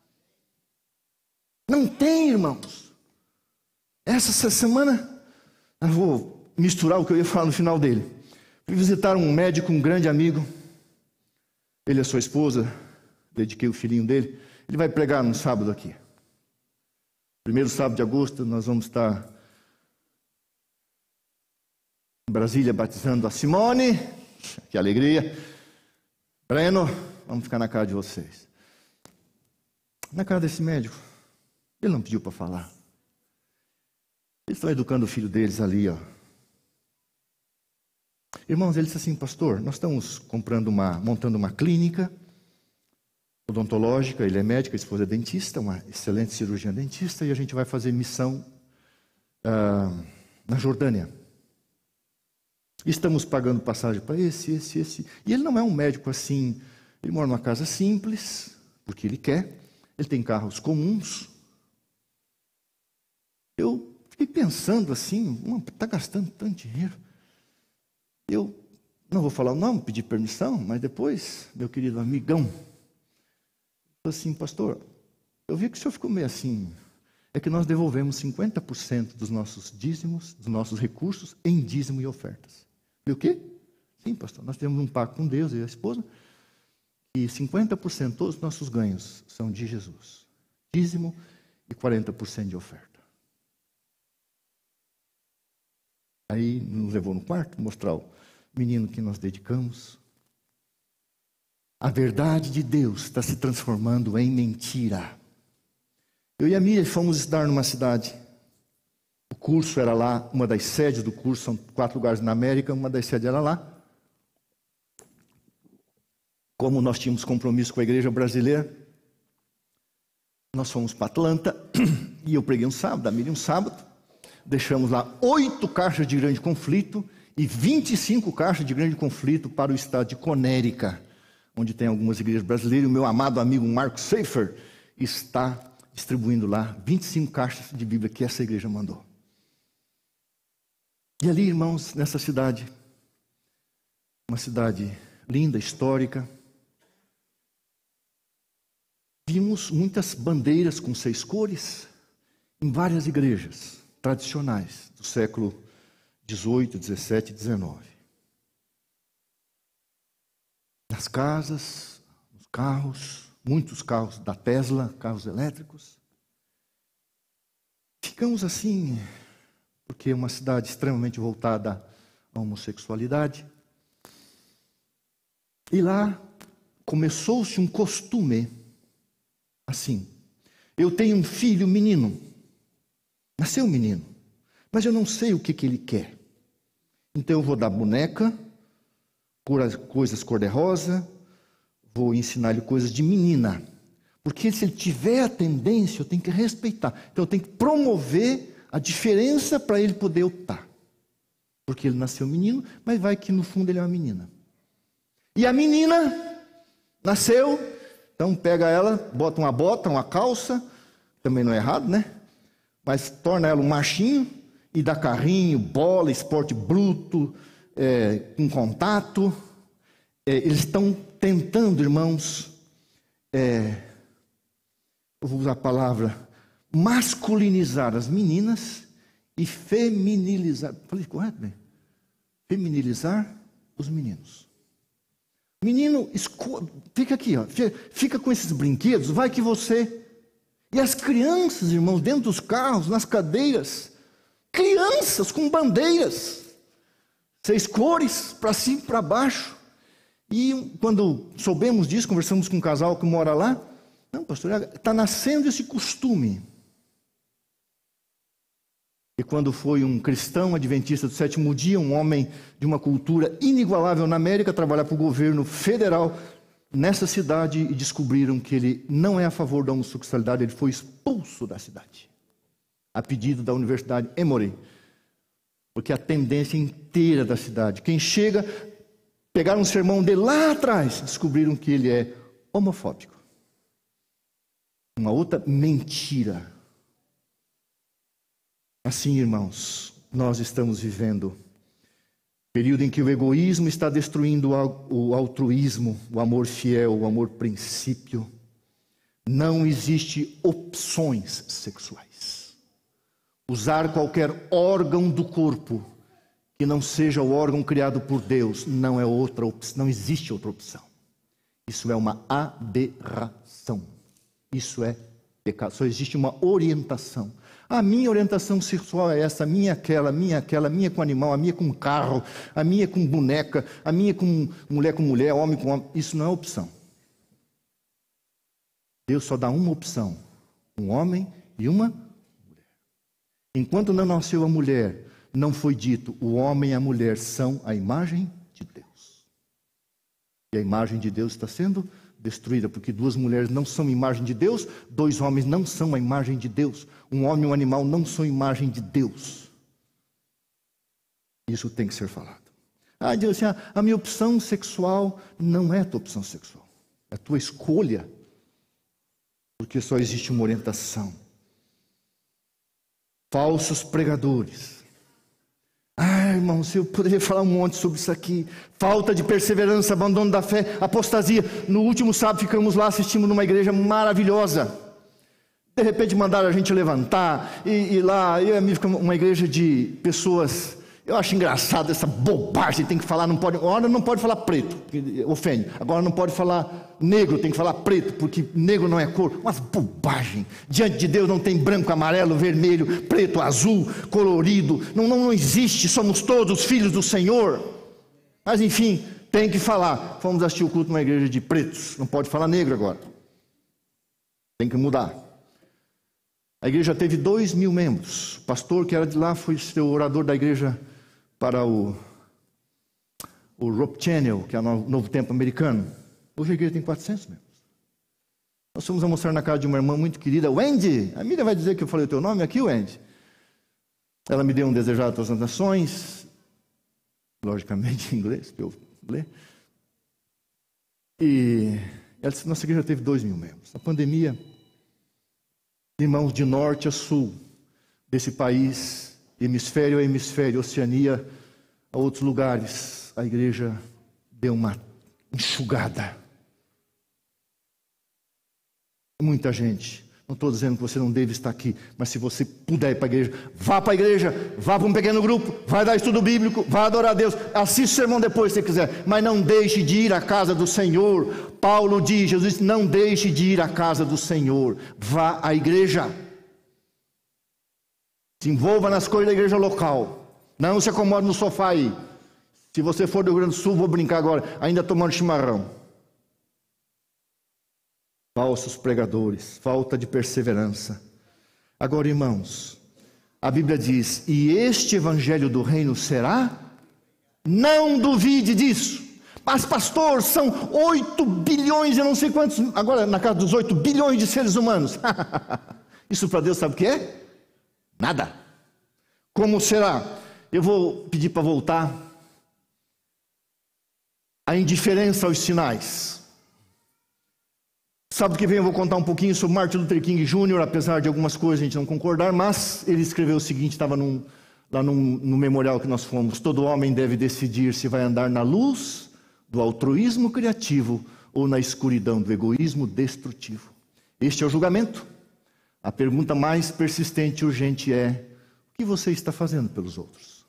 Não tem, irmãos. Essa semana, eu vou misturar o que eu ia falar no final dele. Fui visitar um médico, um grande amigo. Ele e a sua esposa, dediquei o filhinho dele. Ele vai pregar no sábado aqui. Primeiro sábado de agosto, nós vamos estar em Brasília batizando a Simone. Que alegria. Breno, vamos ficar na cara de vocês. Na cara desse médico. Ele não pediu para falar. Eles estão educando o filho deles ali, ó. Irmãos, ele disse assim, pastor, nós estamos montando uma clínica, odontológica, ele é médico, a esposa é dentista, uma excelente cirurgiã dentista, e a gente vai fazer missão na Jordânia. Estamos pagando passagem para esse. E ele não é um médico assim, ele mora numa casa simples, porque ele quer, ele tem carros comuns. Eu fiquei pensando assim, está gastando tanto dinheiro. Eu não vou falar o nome, pedir permissão, mas depois, meu querido amigão, falou assim: pastor, eu vi que o senhor ficou meio assim. É que nós devolvemos 50% dos nossos dízimos, dos nossos recursos, em dízimo e ofertas. E o quê? Sim, pastor, nós temos um pacto com Deus e a esposa, e 50% todos os nossos ganhos são de Jesus. Dízimo e 40% de oferta. Aí nos levou no quarto, mostrar o menino que nós dedicamos. A verdade de Deus está se transformando em mentira. Eu e a Miriam fomos estudar numa cidade. O curso era lá, uma das sedes do curso, são 4 lugares na América, uma das sedes era lá. Como nós tínhamos compromisso com a igreja brasileira, nós fomos para Atlanta, e eu preguei um sábado, a Miriam um sábado, deixamos lá 8 caixas de grande conflito e 25 caixas de grande conflito para o estado de Conérica, onde tem algumas igrejas brasileiras. O meu amado amigo Marco Seifer está distribuindo lá 25 caixas de Bíblia que essa igreja mandou. E ali, irmãos, nessa cidade, uma cidade linda, histórica, vimos muitas bandeiras com 6 cores em várias igrejas tradicionais do século 18, 17 e 19. Nas casas, nos carros, muitos carros da Tesla, carros elétricos. Ficamos assim, porque é uma cidade extremamente voltada à homossexualidade. E lá começou-se um costume assim. Eu tenho um filho menino, nasceu um menino, mas eu não sei o que ele quer. Então eu vou dar boneca, coisas cor-de-rosa, vou ensinar-lhe coisas de menina. Porque se ele tiver a tendência, eu tenho que respeitar. Então eu tenho que promover a diferença para ele poder optar. Porque ele nasceu menino, mas vai que no fundo ele é uma menina. E a menina nasceu, então pega ela, bota uma bota, uma calça, também não é errado, né? Mas torna ela um machinho e dá carrinho, bola, esporte bruto, com contato. Eles estão tentando, irmãos, eu vou usar a palavra, masculinizar as meninas e feminilizar, falei correto, né? Feminilizar os meninos. Menino, fica aqui, ó, fica com esses brinquedos, vai que você... E as crianças, irmãos, dentro dos carros, nas cadeiras, crianças com bandeiras, 6 cores, para cima e para baixo. E quando soubemos disso, conversamos com um casal que mora lá, não, pastor, está nascendo esse costume. E quando foi um cristão adventista do 7º dia, um homem de uma cultura inigualável na América, trabalhar para o governo federal nessa cidade, e descobriram que ele não é a favor da homossexualidade, ele foi expulso da cidade, a pedido da Universidade Emory, porque a tendência inteira da cidade, quem chega, pegaram um sermão dele lá atrás, descobriram que ele é homofóbico. Uma outra mentira. Assim, irmãos, nós estamos vivendo período em que o egoísmo está destruindo o altruísmo, o amor fiel, o amor princípio. Não existe opções sexuais. Usar qualquer órgão do corpo que não seja o órgão criado por Deus não é outra opção, não existe outra opção. Isso é uma aberração. Isso é pecado. Só existe uma orientação. A minha orientação sexual é essa, a minha aquela, a minha com animal, a minha com carro, a minha com boneca, a minha com mulher, homem com homem. Isso não é opção. Deus só dá uma opção, um homem e uma mulher. Enquanto não nasceu a mulher, não foi dito, o homem e a mulher são a imagem de Deus. E a imagem de Deus está sendo destruída, porque 2 mulheres não são imagem de Deus, 2 homens não são a imagem de Deus, um homem e um animal não são imagem de Deus. Isso tem que ser falado. Diz assim, a minha opção sexual não é a tua opção sexual, é a tua escolha, porque só existe uma orientação. Falsos pregadores. Irmãos, eu poderia falar um monte sobre isso aqui. Falta de perseverança, abandono da fé, apostasia. No último sábado ficamos lá assistindo numa igreja maravilhosa. De repente mandaram a gente levantar e lá, eu e a minha, uma igreja de pessoas. Eu acho engraçado essa bobagem, tem que falar, não pode, agora não pode falar preto, porque ofende. Agora não pode falar negro, tem que falar preto, porque negro não é cor. Umas bobagem. Diante de Deus não tem branco, amarelo, vermelho, preto, azul, colorido. Não existe, somos todos filhos do Senhor. Mas enfim, tem que falar. Fomos assistir o culto numa igreja de pretos, não pode falar negro agora. Tem que mudar. A igreja teve 2.000 membros. O pastor que era de lá foi ser o orador da igreja para o Rope Channel, que é o Novo Tempo americano. Hoje a igreja tem 400 membros. Nós fomos almoçar na casa de uma irmã muito querida, Wendy. A Miriam vai dizer que eu falei o teu nome aqui, Wendy. Ela me deu um desejado das tuas nações, logicamente em inglês, que eu ler. E ela disse, nossa igreja teve 2.000 membros. A pandemia, irmãos de norte a sul desse país, hemisfério a hemisfério, Oceania a outros lugares, a igreja deu uma enxugada. Muita gente. Não estou dizendo que você não deve estar aqui, mas se você puder ir para a igreja, vá para a igreja, vá para um pequeno grupo, vai dar estudo bíblico, vá adorar a Deus, assista o sermão depois se quiser, mas não deixe de ir à casa do Senhor. Paulo diz, Jesus disse, não deixe de ir à casa do Senhor, vá à igreja. Se envolva nas coisas da igreja local, não se acomode no sofá aí. Se você for do Rio Grande do Sul, vou brincar agora, ainda tomando chimarrão. Falsos pregadores, falta de perseverança. Agora, irmãos, a Bíblia diz, e este evangelho do reino será? Não duvide disso. Mas pastor, são 8 bilhões, eu não sei quantos, agora na casa dos 8 bilhões de seres humanos. Isso para Deus sabe o que é? Nada. Como será? Eu vou pedir para voltar. A indiferença aos sinais. Sábado que vem eu vou contar um pouquinho sobre Martin Luther King Jr., apesar de algumas coisas a gente não concordar, mas ele escreveu o seguinte, estava lá no memorial que nós fomos, todo homem deve decidir se vai andar na luz do altruísmo criativo ou na escuridão do egoísmo destrutivo. Este é o julgamento. A pergunta mais persistente e urgente é, o que você está fazendo pelos outros?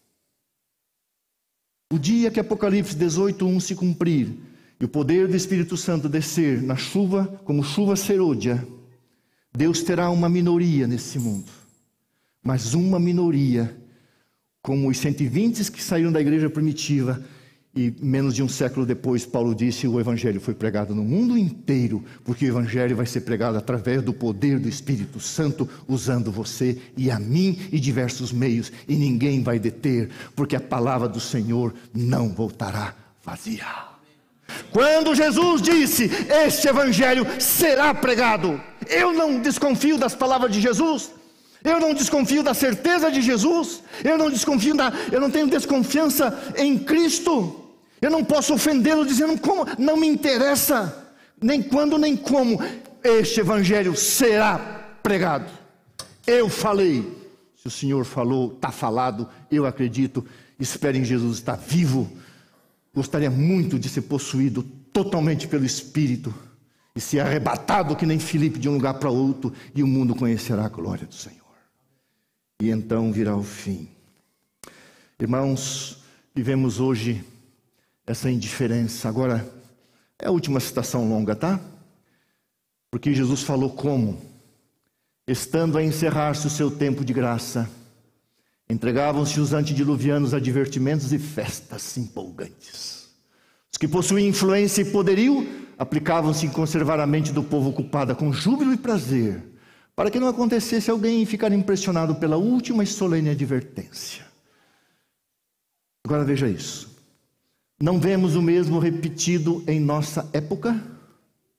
O dia que Apocalipse 18:1 se cumprir, e o poder do Espírito Santo descer na chuva, como chuva serôdia, Deus terá uma minoria nesse mundo. Mas uma minoria, como os 120 que saíram da igreja primitiva, e menos de um século depois, Paulo disse, o Evangelho foi pregado no mundo inteiro, porque o Evangelho vai ser pregado através do poder do Espírito Santo, usando você e a mim e diversos meios, e ninguém vai deter, porque a palavra do Senhor não voltará vazia. Quando Jesus disse, este Evangelho será pregado, eu não desconfio das palavras de Jesus, eu não desconfio da certeza de Jesus, eu não tenho desconfiança em Cristo. Eu não posso ofendê-lo dizendo como, não me interessa, nem quando nem como, este Evangelho será pregado. Eu falei, se o Senhor falou, está falado, eu acredito, espero em Jesus estar vivo. Gostaria muito de ser possuído totalmente pelo Espírito e ser arrebatado que nem Filipe de um lugar para outro, e o mundo conhecerá a glória do Senhor. E então virá o fim. Irmãos, vivemos hoje essa indiferença. Agora, é a última citação longa, tá? Porque Jesus falou como, estando a encerrar-se o seu tempo de graça, entregavam-se os antediluvianos a divertimentos e festas empolgantes. Os que possuíam influência e poderio, aplicavam-se em conservar a mente do povo ocupada com júbilo e prazer, para que não acontecesse alguém ficar impressionado pela última e solene advertência. Agora veja isso. Não vemos o mesmo repetido em nossa época?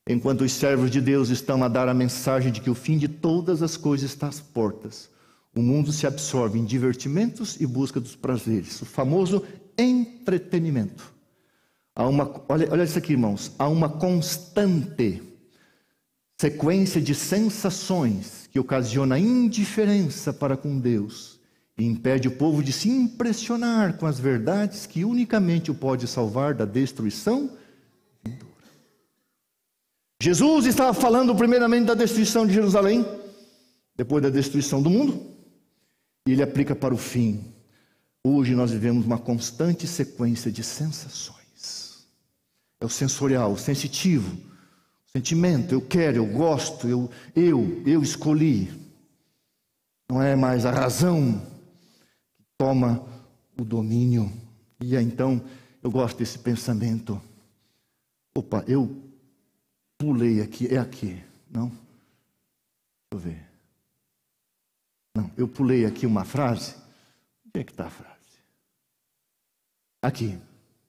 enquanto os servos de Deus estão a dar a mensagem de que o fim de todas as coisas está às portas, o mundo se absorve em divertimentos e busca dos prazeres, o famoso entretenimento. Olha isso aqui, irmãos, há uma constante sequência de sensações que ocasiona indiferença para com Deus e impede o povo de se impressionar com as verdades que unicamente o pode salvar da destruição vindoura. Jesus estava falando primeiramente da destruição de Jerusalém, depois da destruição do mundo, e ele aplica para o fim. Hoje nós vivemos uma constante sequência de sensações. É o sensorial, o sensitivo, o sentimento, eu quero, eu gosto, eu escolhi. Não é mais a razão que toma o domínio. E então eu gosto desse pensamento. Opa, eu pulei aqui, é aqui, não? Deixa eu ver. Não, eu pulei aqui uma frase. Onde é que está a frase? Aqui.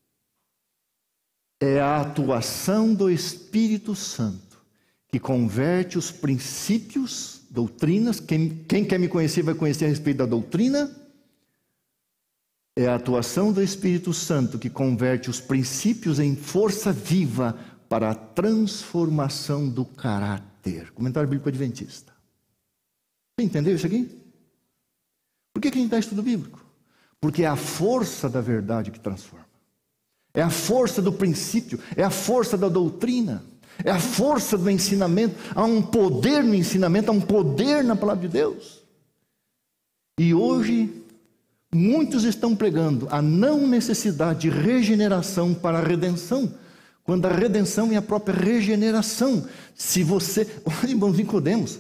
É a atuação do Espírito Santo que converte os princípios, doutrinas. Quem quer me conhecer vai conhecer a respeito da doutrina. É a atuação do Espírito Santo que converte os princípios em força viva para a transformação do caráter. Comentário bíblico adventista. Você entendeu isso aqui? Por que a gente dá estudo bíblico? Porque é a força da verdade que transforma. É a força do princípio, é a força da doutrina, é a força do ensinamento. Há um poder no ensinamento, há um poder na palavra de Deus. E hoje, muitos estão pregando a não necessidade de regeneração para a redenção, quando a redenção é a própria regeneração. Se você, olha, irmãos, Nicodemos,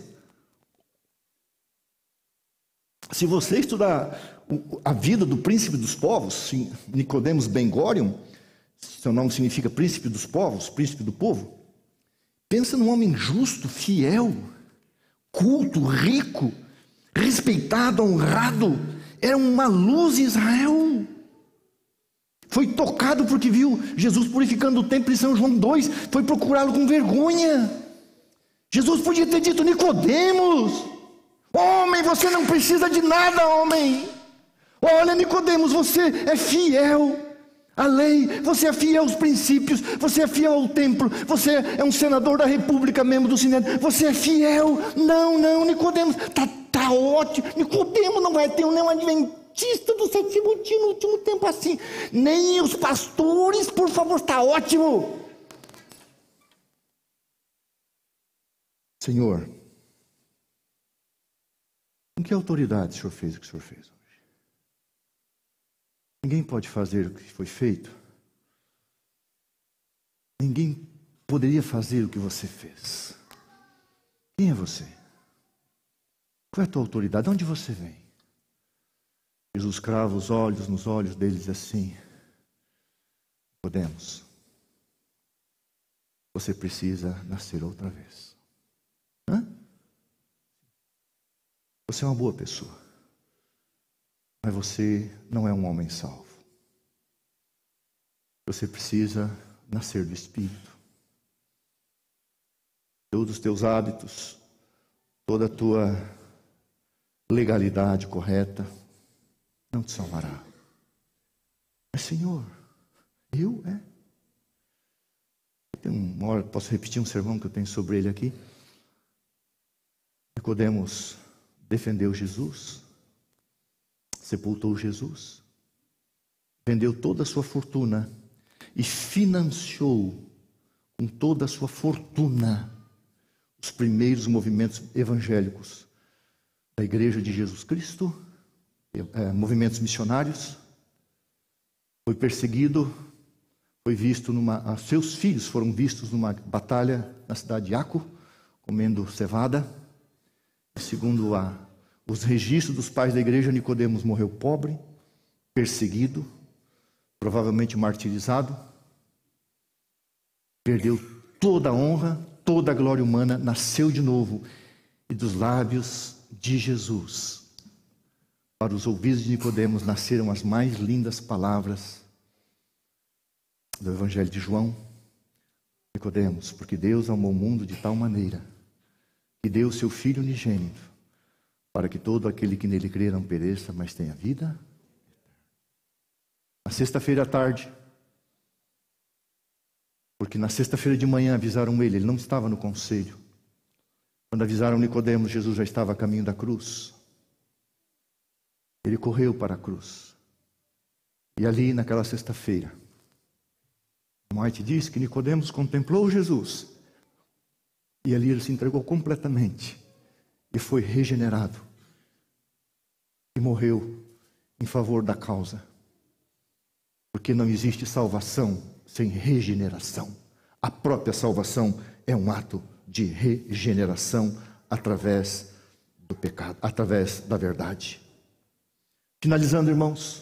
se você estudar a vida do príncipe dos povos, Nicodemos Ben-Gurion, seu nome significa príncipe dos povos, príncipe do povo. Pensa num homem justo, fiel, culto, rico, respeitado, honrado. Era uma luz em Israel. Foi tocado porque viu Jesus purificando o templo em São João 2. Foi procurá-lo com vergonha. Jesus podia ter dito: Nicodemos, homem, você não precisa de nada, homem. Olha, Nicodemos, você é fiel à lei, você é fiel aos princípios, você é fiel ao templo, você é um senador da república, membro do Sinédrio, você é fiel. Não, Nicodemos, tá ótimo. Nicodemos não vai ter nenhum adventista do sétimo dia no último tempo assim, nem os pastores, por favor, está ótimo. Senhor, com que autoridade o Senhor fez o que o Senhor fez hoje? Ninguém pode fazer o que foi feito. Ninguém poderia fazer o que você fez. Quem é você? Qual é a tua autoridade? De onde você vem? Jesus crava os olhos nos olhos deles assim: Podemos. Você precisa nascer outra vez. Hã? Você é uma boa pessoa, mas você não é um homem salvo. Você precisa nascer do Espírito. Todos os teus hábitos, toda a tua legalidade correta não te salvará. Mas, Senhor, uma hora posso repetir um sermão que eu tenho sobre ele aqui. Nicodemos defendeu Jesus, sepultou Jesus, vendeu toda a sua fortuna e financiou com toda a sua fortuna os primeiros movimentos evangélicos da Igreja de Jesus Cristo, movimentos missionários. Foi perseguido, foi visto seus filhos foram vistos numa batalha na cidade de Acre, comendo cevada. Segundo os registros dos pais da igreja, Nicodemos morreu pobre, perseguido, provavelmente martirizado, perdeu toda a honra, toda a glória humana, nasceu de novo, e dos lábios de Jesus, para os ouvidos de Nicodemos, nasceram as mais lindas palavras do Evangelho de João, Nicodemos, porque Deus amou o mundo de tal maneira que deu o seu Filho unigênito, para que todo aquele que nele crer não pereça, mas tenha vida. Na sexta-feira à tarde, porque na sexta-feira de manhã avisaram ele não estava no conselho. Quando avisaram Nicodemos, Jesus já estava a caminho da cruz. Ele correu para a cruz. E ali, naquela sexta-feira, White diz que Nicodemos contemplou Jesus. E ali ele se entregou completamente. E foi regenerado. E morreu em favor da causa. Porque não existe salvação sem regeneração. A própria salvação é um ato de regeneração através do pecado, através da verdade. Finalizando, irmãos,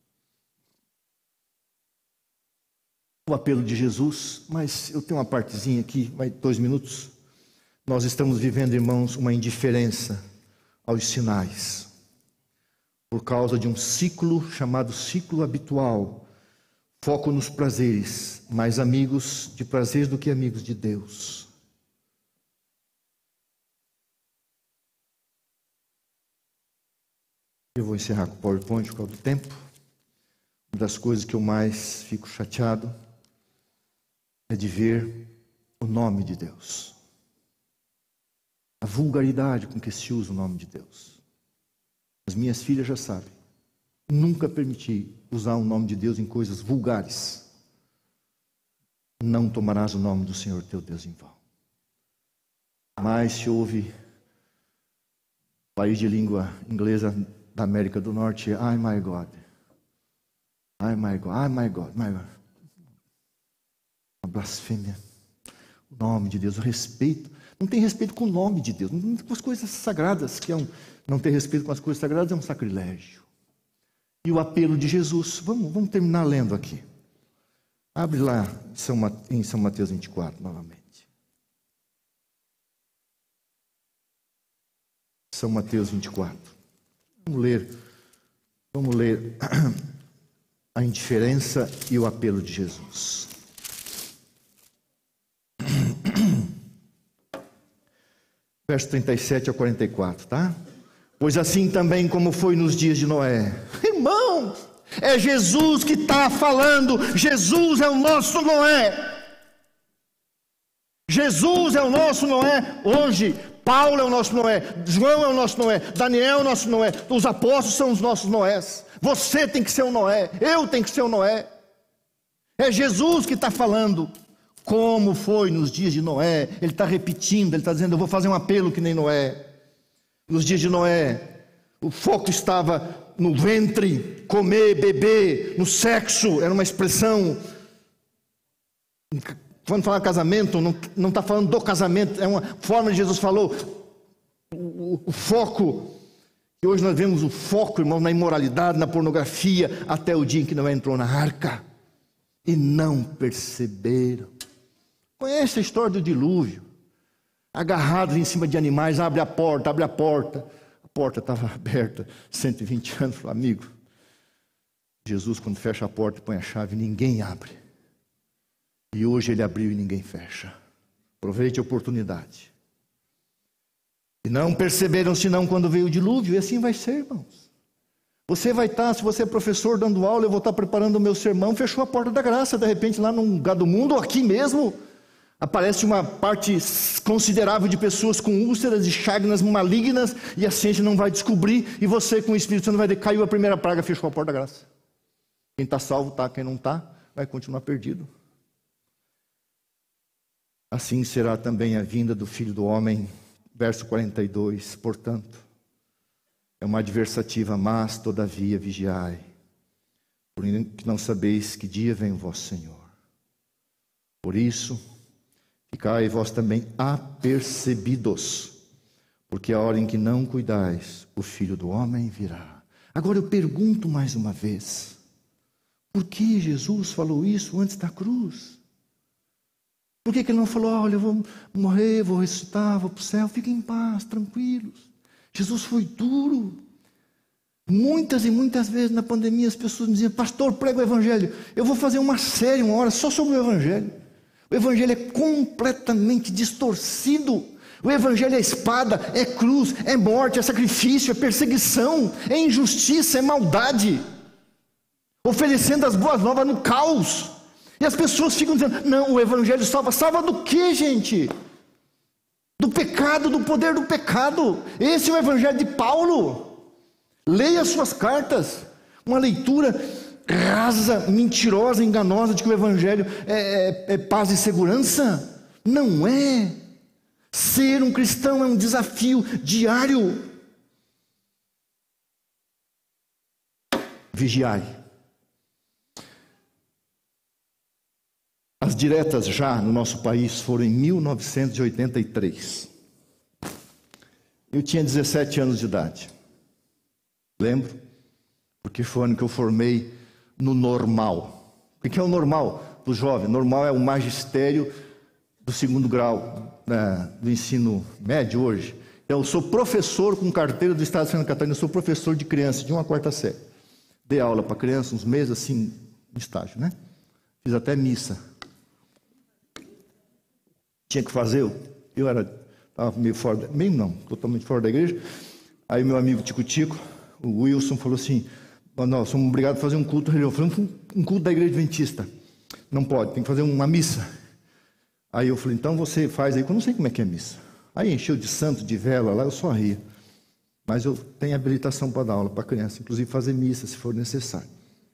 o apelo de Jesus, mas eu tenho uma partezinha aqui, vai 2 minutos. Nós estamos vivendo, irmãos, uma indiferença aos sinais, por causa de um ciclo chamado ciclo habitual, foco nos prazeres, mais amigos de prazeres do que amigos de Deus. Eu vou encerrar com o PowerPoint por causa do tempo. Uma das coisas que eu mais fico chateado é de ver o nome de Deus. A vulgaridade com que se usa o nome de Deus. As minhas filhas já sabem. Nunca permiti usar o nome de Deus em coisas vulgares. Não tomarás o nome do Senhor teu Deus em vão. Mas se ouve país de língua inglesa da América do Norte, ai my God, ai my God, ai my God, my God. Uma blasfêmia. O nome de Deus, o respeito. Não tem respeito com o nome de Deus, não com as coisas sagradas, que não ter respeito com as coisas sagradas é um sacrilégio. E o apelo de Jesus, vamos terminar lendo aqui. Abre lá em São Mateus 24, novamente. São Mateus 24. Vamos ler a indiferença e o apelo de Jesus. Verso 37 a 44, tá? Pois assim também como foi nos dias de Noé. Irmão, é Jesus que está falando. Jesus é o nosso Noé. Jesus é o nosso Noé hoje. Paulo é o nosso Noé, João é o nosso Noé, Daniel é o nosso Noé, os apóstolos são os nossos Noés. Você tem que ser o Noé, eu tenho que ser o Noé. É Jesus que está falando. Como foi nos dias de Noé? Ele está repetindo, ele está dizendo, eu vou fazer um apelo que nem Noé. Nos dias de Noé, o foco estava no ventre, comer, beber, no sexo, era uma expressão. Quando fala casamento, não está falando do casamento, é uma forma de Jesus falou. O foco, que hoje nós vemos o foco, irmão, na imoralidade, na pornografia, até o dia em que Noé entrou na arca. E não perceberam. Conhece a história do dilúvio? Agarrados em cima de animais, abre a porta. A porta estava aberta, 120 anos, falou, amigo. Jesus, quando fecha a porta e põe a chave, ninguém abre. E hoje ele abriu e ninguém fecha. Aproveite a oportunidade. E não perceberam senão quando veio o dilúvio. E assim vai ser, irmãos. Você vai estar, se você é professor dando aula, eu vou estar preparando o meu sermão, fechou a porta da graça. De repente lá num lugar do mundo, ou aqui mesmo, aparece uma parte considerável de pessoas com úlceras e chagas malignas. E a ciência não vai descobrir. E você com o Espírito Santo vai dizer, caiu a primeira praga, fechou a porta da graça. Quem está salvo está, quem não está, vai continuar perdido. Assim será também a vinda do Filho do Homem, verso 42, portanto, é uma adversativa, mas todavia vigiai, porque não sabeis que dia vem o vosso Senhor. Por isso, ficai vós também apercebidos, porque a hora em que não cuidais, o Filho do Homem virá. Agora eu pergunto mais uma vez, por que Jesus falou isso antes da cruz? Por que ele não falou, olha, eu vou morrer, vou ressuscitar, vou para o céu, fiquem em paz, tranquilos. Jesus foi duro. Muitas e muitas vezes na pandemia as pessoas me diziam, pastor, prega o Evangelho. Eu vou fazer uma série, uma hora só sobre o Evangelho. O evangelho é completamente distorcido. O evangelho é espada, é cruz, é morte, é sacrifício, é perseguição, é injustiça, é maldade. Oferecendo as boas novas no caos. E as pessoas ficam dizendo, não, o evangelho salva. Salva do quê, gente? Do pecado, do poder do pecado. Esse é o evangelho de Paulo. Leia as suas cartas. Uma leitura rasa, mentirosa, enganosa de que o evangelho é paz e segurança. Não é. Ser um cristão é um desafio diário. Vigiai. As diretas já no nosso país foram em 1983. Eu tinha 17 anos de idade. Lembro? Porque foi o ano que eu formei no normal. O que é o normal do jovem? Normal é o magistério do 2º grau, né, do ensino médio hoje. Eu sou professor com carteira do Estado de Santa Catarina, eu sou professor de criança, de 1ª a 4ª série. Dei aula para criança uns meses assim, em estágio, né? Fiz até missa. Tinha que fazer, eu estava meio fora, meio não, totalmente fora da igreja. Aí meu amigo Tico-Tico, o Wilson, falou assim, nós somos obrigados a fazer um culto religioso. Eu falei, um culto da igreja adventista. Não pode, tem que fazer uma missa. Aí eu falei, então você faz aí, que eu não sei como é que é missa. Aí encheu de santo, de vela lá, eu só ria. Mas eu tenho habilitação para dar aula para criança, inclusive fazer missa, se for necessário.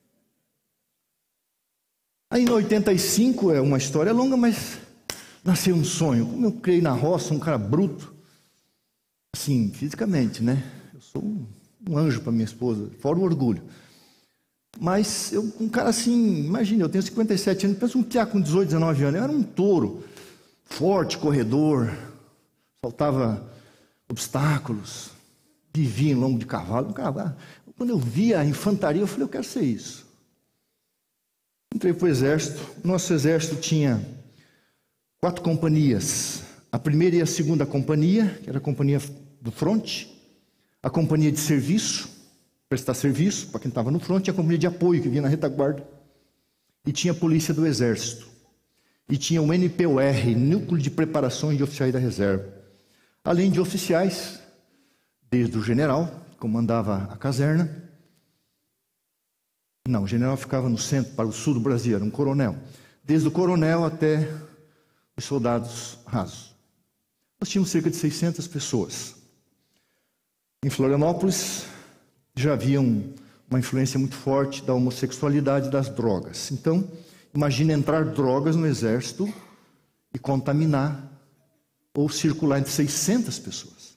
Aí em 85, é uma história longa, mas nasceu um sonho. Como eu criei na roça, um cara bruto, assim, fisicamente, né? Eu sou um anjo para minha esposa, fora o orgulho. Mas eu, um cara assim, imagina, eu tenho 57 anos, pensa um piá com 18, 19 anos, eu era um touro, forte, corredor, saltava obstáculos, vivia em lombo de cavalo. Quando eu via a infantaria, eu falei, eu quero ser isso. Entrei para o exército. Nosso exército tinha 4 companhias. A primeira e a segunda companhia, que era a companhia do fronte, a companhia de serviço, prestar serviço para quem estava no fronte, e a companhia de apoio, que vinha na retaguarda. E tinha a polícia do exército. E tinha o NPOR, Núcleo de Preparações de Oficiais da Reserva. Além de oficiais, desde o general, que comandava a caserna. Não, o general ficava no centro, para o sul do Brasil, era um coronel. Desde o coronel até os soldados rasos. Nós tínhamos cerca de 600 pessoas. Em Florianópolis, já havia uma influência muito forte da homossexualidade e das drogas. Então, imagine entrar drogas no exército e contaminar ou circular entre 600 pessoas.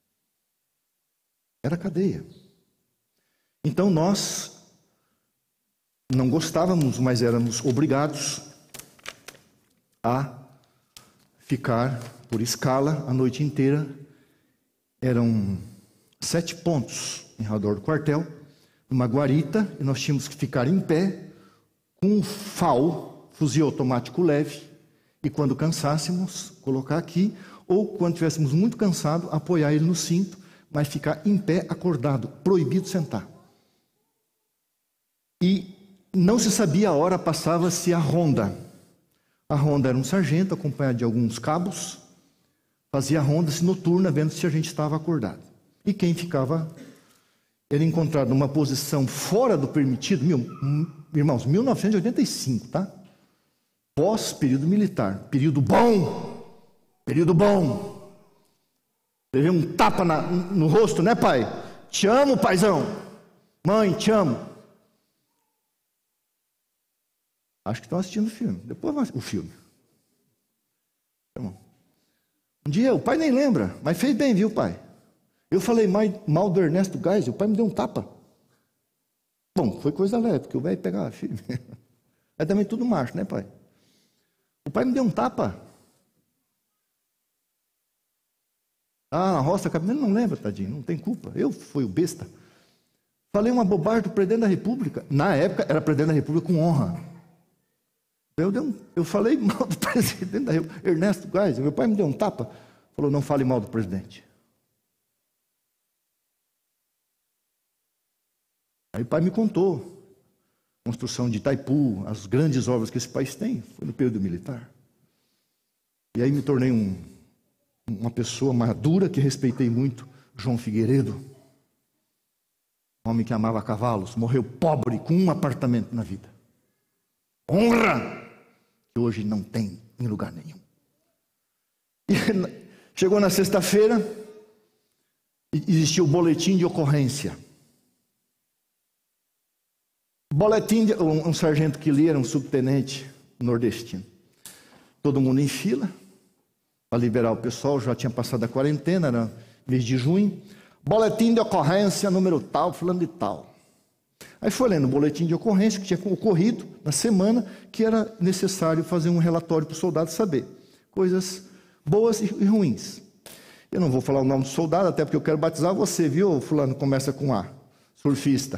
Era cadeia. Então, nós não gostávamos, mas éramos obrigados a ficar por escala a noite inteira. Eram 7 pontos em redor do quartel, numa guarita, e nós tínhamos que ficar em pé com um FAL, fuzil automático leve, e quando cansássemos, colocar aqui, ou quando estivéssemos muito cansados, apoiar ele no cinto, mas ficar em pé, acordado, proibido sentar. E não se sabia a hora, passava-se a ronda. A ronda era um sargento, acompanhado de alguns cabos, fazia a ronda noturna, vendo se a gente estava acordado. E quem ficava era encontrado numa posição fora do permitido, irmãos, 1985, tá? Pós-período militar, período bom. Levei um tapa no rosto, né, pai? Te amo, paizão. Mãe, te amo. Acho que estão assistindo o filme. Depois o filme. Um dia, o pai nem lembra, mas fez bem, viu, pai? Eu falei mal do Ernesto Geisel, o pai me deu um tapa. Bom, foi coisa leve, porque o velho pegava filme. É também tudo macho, né, pai? O pai me deu um tapa. Na roça, ele não lembra, tadinho, não tem culpa. Eu fui o besta. Falei uma bobagem do presidente da República. Na época, era presidente da República com honra. Eu falei mal do presidente da República, Ernesto Geisel. Meu pai me deu um tapa. Falou, não fale mal do presidente. Aí o pai me contou. Construção de Itaipu, as grandes obras que esse país tem. Foi no período militar. E aí me tornei uma pessoa madura que respeitei muito João Figueiredo, um homem que amava cavalos, morreu pobre com um apartamento na vida. Honra que hoje não tem em lugar nenhum. E chegou na sexta-feira, existia o boletim de ocorrência. Boletim de um sargento que lia, era um subtenente nordestino. Todo mundo em fila para liberar o pessoal, já tinha passado a quarentena, era mês de junho. Boletim de ocorrência número tal, fulano de tal. Aí foi lendo o boletim de ocorrência que tinha ocorrido na semana, que era necessário fazer um relatório para o soldado saber coisas boas e ruins. Eu não vou falar o nome do soldado, até porque eu quero batizar você, viu? Fulano começa com A, surfista.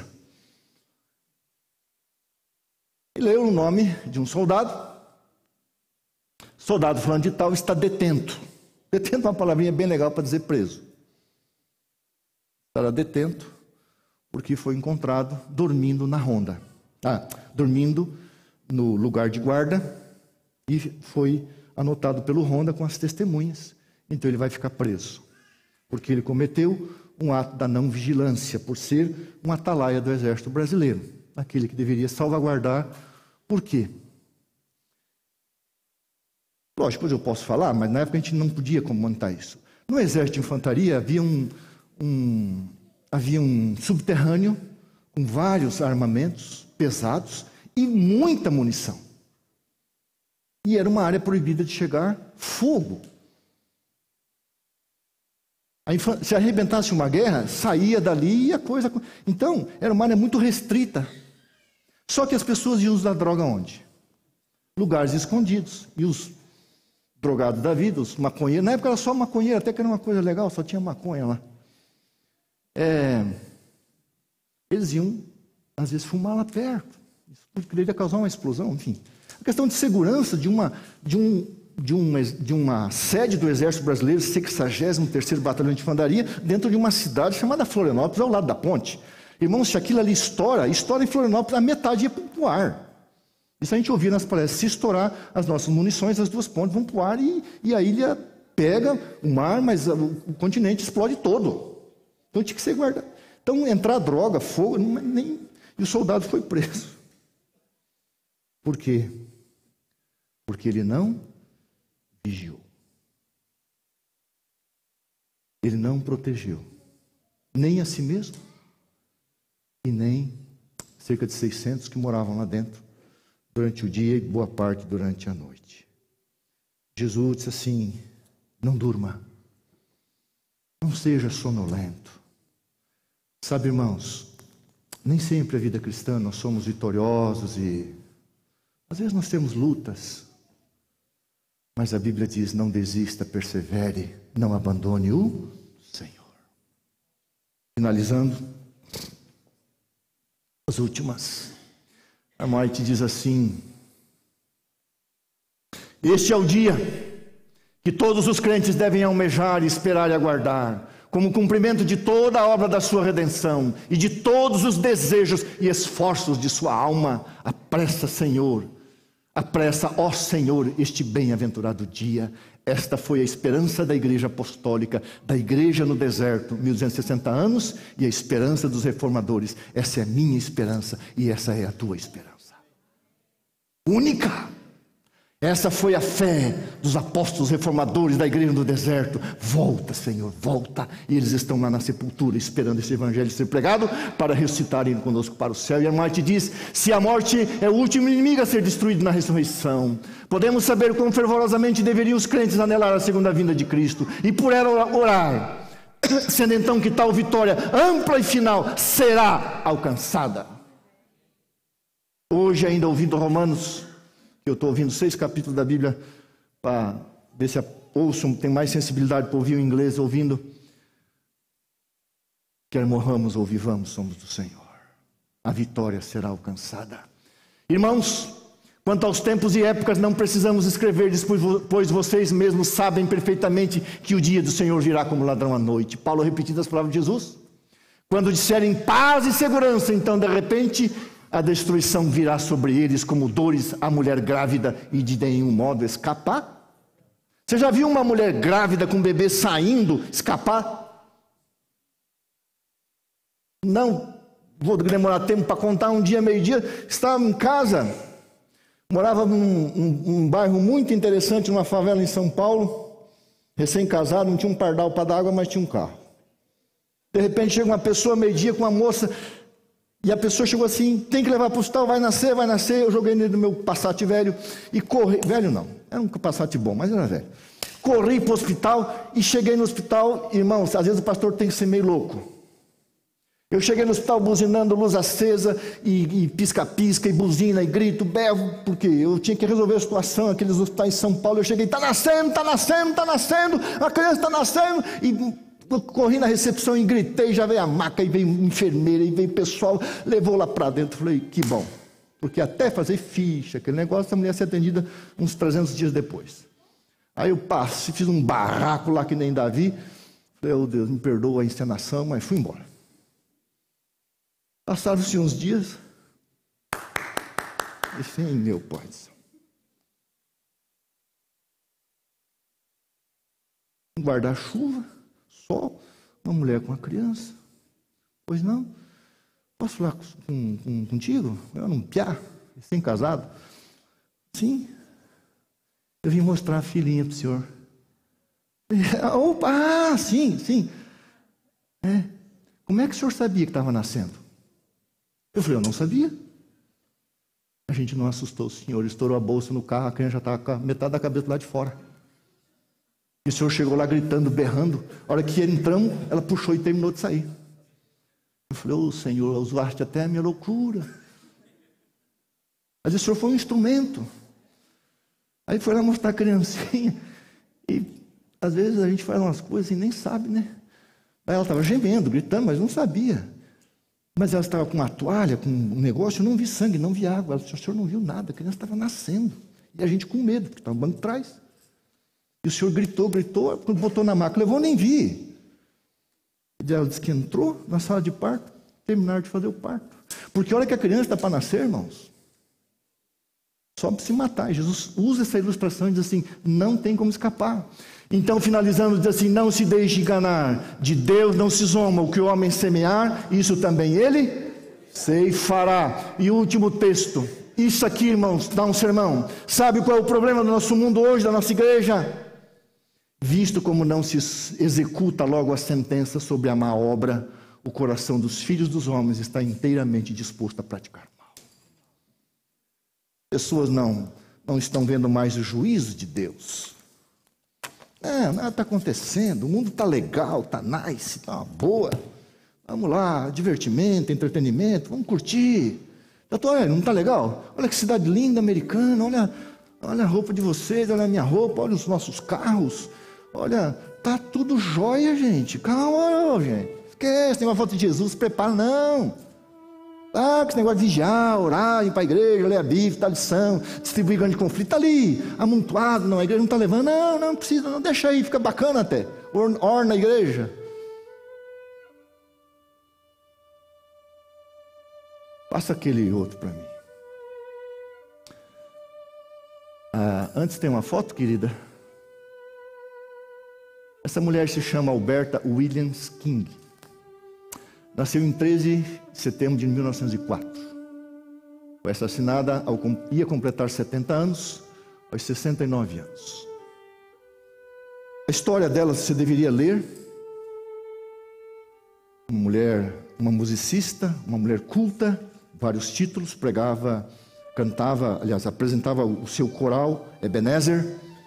E leu o nome de um soldado. Soldado fulano de tal está detento. Detento é uma palavrinha bem legal para dizer preso. Estará detento porque foi encontrado dormindo na ronda. Dormindo no lugar de guarda e foi anotado pelo ronda com as testemunhas. Então ele vai ficar preso, porque ele cometeu um ato da não vigilância, por ser um atalaia do Exército Brasileiro, aquele que deveria salvaguardar. Por quê? Lógico, hoje eu posso falar, mas na época a gente não podia comentar isso. No Exército de Infantaria havia um subterrâneo com vários armamentos pesados e muita munição. E era uma área proibida de chegar fogo. Se arrebentasse uma guerra, saía dali e a coisa... Então, era uma área muito restrita. Só que as pessoas iam usar droga onde? Lugares escondidos. E os drogados da vida, os maconheiros... Na época era só maconheiro, até que era uma coisa legal, só tinha maconha lá. Eles iam, às vezes, fumar lá perto. Isso poderia causar uma explosão, enfim. A questão de segurança de uma sede do Exército Brasileiro, 63º Batalhão de Infantaria, dentro de uma cidade chamada Florianópolis, ao lado da ponte. Irmãos, se aquilo ali estoura em Florianópolis, a metade ia para o ar. Isso a gente ouvia nas palestras. Se estourar as nossas munições, as duas pontes vão para o ar e a ilha pega o mar, mas o continente explode todo. Então tinha que ser guardado. Então entrar droga, fogo, e o soldado foi preso. Por quê? Porque ele não vigiou. Ele não protegeu. Nem a si mesmo. E nem cerca de 600 que moravam lá dentro durante o dia e boa parte durante a noite. Jesus disse assim: não durma. Não seja sonolento. Sabe, irmãos, nem sempre a vida cristã nós somos vitoriosos e às vezes nós temos lutas. Mas a Bíblia diz: não desista, persevere, não abandone o Senhor. Finalizando, as últimas. A morte diz assim: este é o dia que todos os crentes devem almejar, esperar e aguardar, como cumprimento de toda a obra da sua redenção e de todos os desejos e esforços de sua alma. Apressa, Senhor. Apressa, ó Senhor, este bem-aventurado dia. Esta foi a esperança da igreja apostólica, da igreja no deserto, 1260 anos, e a esperança dos reformadores. Essa é a minha esperança e essa é a tua esperança. Única. Essa foi a fé dos apóstolos reformadores da igreja no deserto. Volta, Senhor, volta. E eles estão lá na sepultura esperando esse evangelho ser pregado para ressuscitarem conosco para o céu. E a morte diz: se a morte é o último inimigo a ser destruído na ressurreição, podemos saber quão fervorosamente deveriam os crentes anelar a segunda vinda de Cristo e por ela orar, sendo então que tal vitória ampla e final será alcançada. Hoje, ainda ouvindo Romanos, eu estou ouvindo 6 capítulos da Bíblia para ver se ouço, tem mais sensibilidade para ouvir o inglês ouvindo. Quer morramos ou vivamos, somos do Senhor. A vitória será alcançada. Irmãos, quanto aos tempos e épocas, não precisamos escrever, pois vocês mesmos sabem perfeitamente que o dia do Senhor virá como ladrão à noite. Paulo repetindo as palavras de Jesus. Quando disserem paz e segurança, então de repente a destruição virá sobre eles como dores à mulher grávida e de nenhum modo escapar. Você já viu uma mulher grávida com um bebê saindo, escapar? Não vou demorar tempo para contar. Um dia, meio-dia, estava em casa, morava num bairro muito interessante, numa favela em São Paulo, recém-casado, não tinha um pardal para dar água, mas tinha um carro. De repente chega uma pessoa, meio-dia, com uma moça, e a pessoa chegou assim, tem que levar para o hospital, vai nascer. Eu joguei nele no meu Passat velho e corri, velho não, era um Passat bom, mas era velho. Corri para o hospital e cheguei no hospital, irmãos, às vezes o pastor tem que ser meio louco. Eu cheguei no hospital buzinando, luz acesa, e pisca-pisca, e buzina, e grito, berro, porque eu tinha que resolver a situação, aqueles hospitais em São Paulo. Eu cheguei, está nascendo, a criança está nascendo, e corri na recepção e gritei, já veio a maca, e veio enfermeira, e veio pessoal, levou lá para dentro. Falei, que bom, porque até fazer ficha, aquele negócio, a mulher ser atendida uns 300 dias depois. Aí eu passei, fiz um barraco lá que nem Davi. Falei, oh Deus, me perdoa a encenação, mas fui embora. Passaram-se uns dias, e sim, meu pai do céu. Um guarda-chuva, sol, uma mulher com uma criança. Pois não? Posso falar contigo? Eu era um piá, recém-casado. Sim. Eu vim mostrar a filhinha para o senhor. Opa, sim. Como é que o senhor sabia que estava nascendo? Eu falei, eu não sabia. A gente não assustou o senhor, estourou a bolsa no carro, a criança já estava com a metade da cabeça lá de fora. E o senhor chegou lá gritando, berrando. A hora que entramos, ela puxou e terminou de sair. Eu falei, ô senhor, usaste até a minha loucura. Mas o senhor foi um instrumento. Aí foi lá mostrar a criancinha. E às vezes a gente faz umas coisas e nem sabe, né? Aí ela estava gemendo, gritando, mas não sabia. Mas ela estava com uma toalha, com um negócio, eu não vi sangue, não vi água. Ela disse, o senhor não viu nada, a criança estava nascendo. E a gente com medo, porque estava no banco de trás. E o senhor gritou, quando botou na maca, levou, nem vi. E ela disse que entrou na sala de parto, terminaram de fazer o parto. Porque a hora que a criança está para nascer, irmãos, só para se matar. Jesus usa essa ilustração e diz assim, não tem como escapar. Então, finalizando, diz assim, não se deixe enganar, de Deus não se zomba, o que o homem semear, isso também ele ceifará. E o último texto, isso aqui, irmãos, dá um sermão. Sabe qual é o problema do nosso mundo hoje, da nossa igreja? Visto como não se executa logo a sentença sobre a má obra, o coração dos filhos dos homens está inteiramente disposto a praticar mal. Pessoas não estão vendo mais o juízo de Deus. Nada está acontecendo, o mundo está legal, está nice, está uma boa. Vamos lá, divertimento, entretenimento, vamos curtir. Não está legal? Olha que cidade linda, americana, olha a roupa de vocês, olha a minha roupa, olha os nossos carros. Olha, tá tudo jóia, gente. Calma, gente. Esquece, tem uma foto de Jesus, se prepara, não. Com esse negócio de vigiar, orar, ir para a igreja, ler a Bíblia, dar lição, distribuir grande conflito, está ali, amontoado, não, a igreja não está levando, não precisa, não, deixa aí, fica bacana até, orna a igreja. Passa aquele outro para mim. Antes tem uma foto, querida. Essa mulher se chama Alberta Williams King. Nasceu em 13 de setembro de 1904. Foi assassinada, ia completar 70 anos, aos 69 anos. A história dela você deveria ler. Uma mulher, uma musicista, uma mulher culta, vários títulos, pregava, cantava, aliás, apresentava o seu coral, Ebenezer,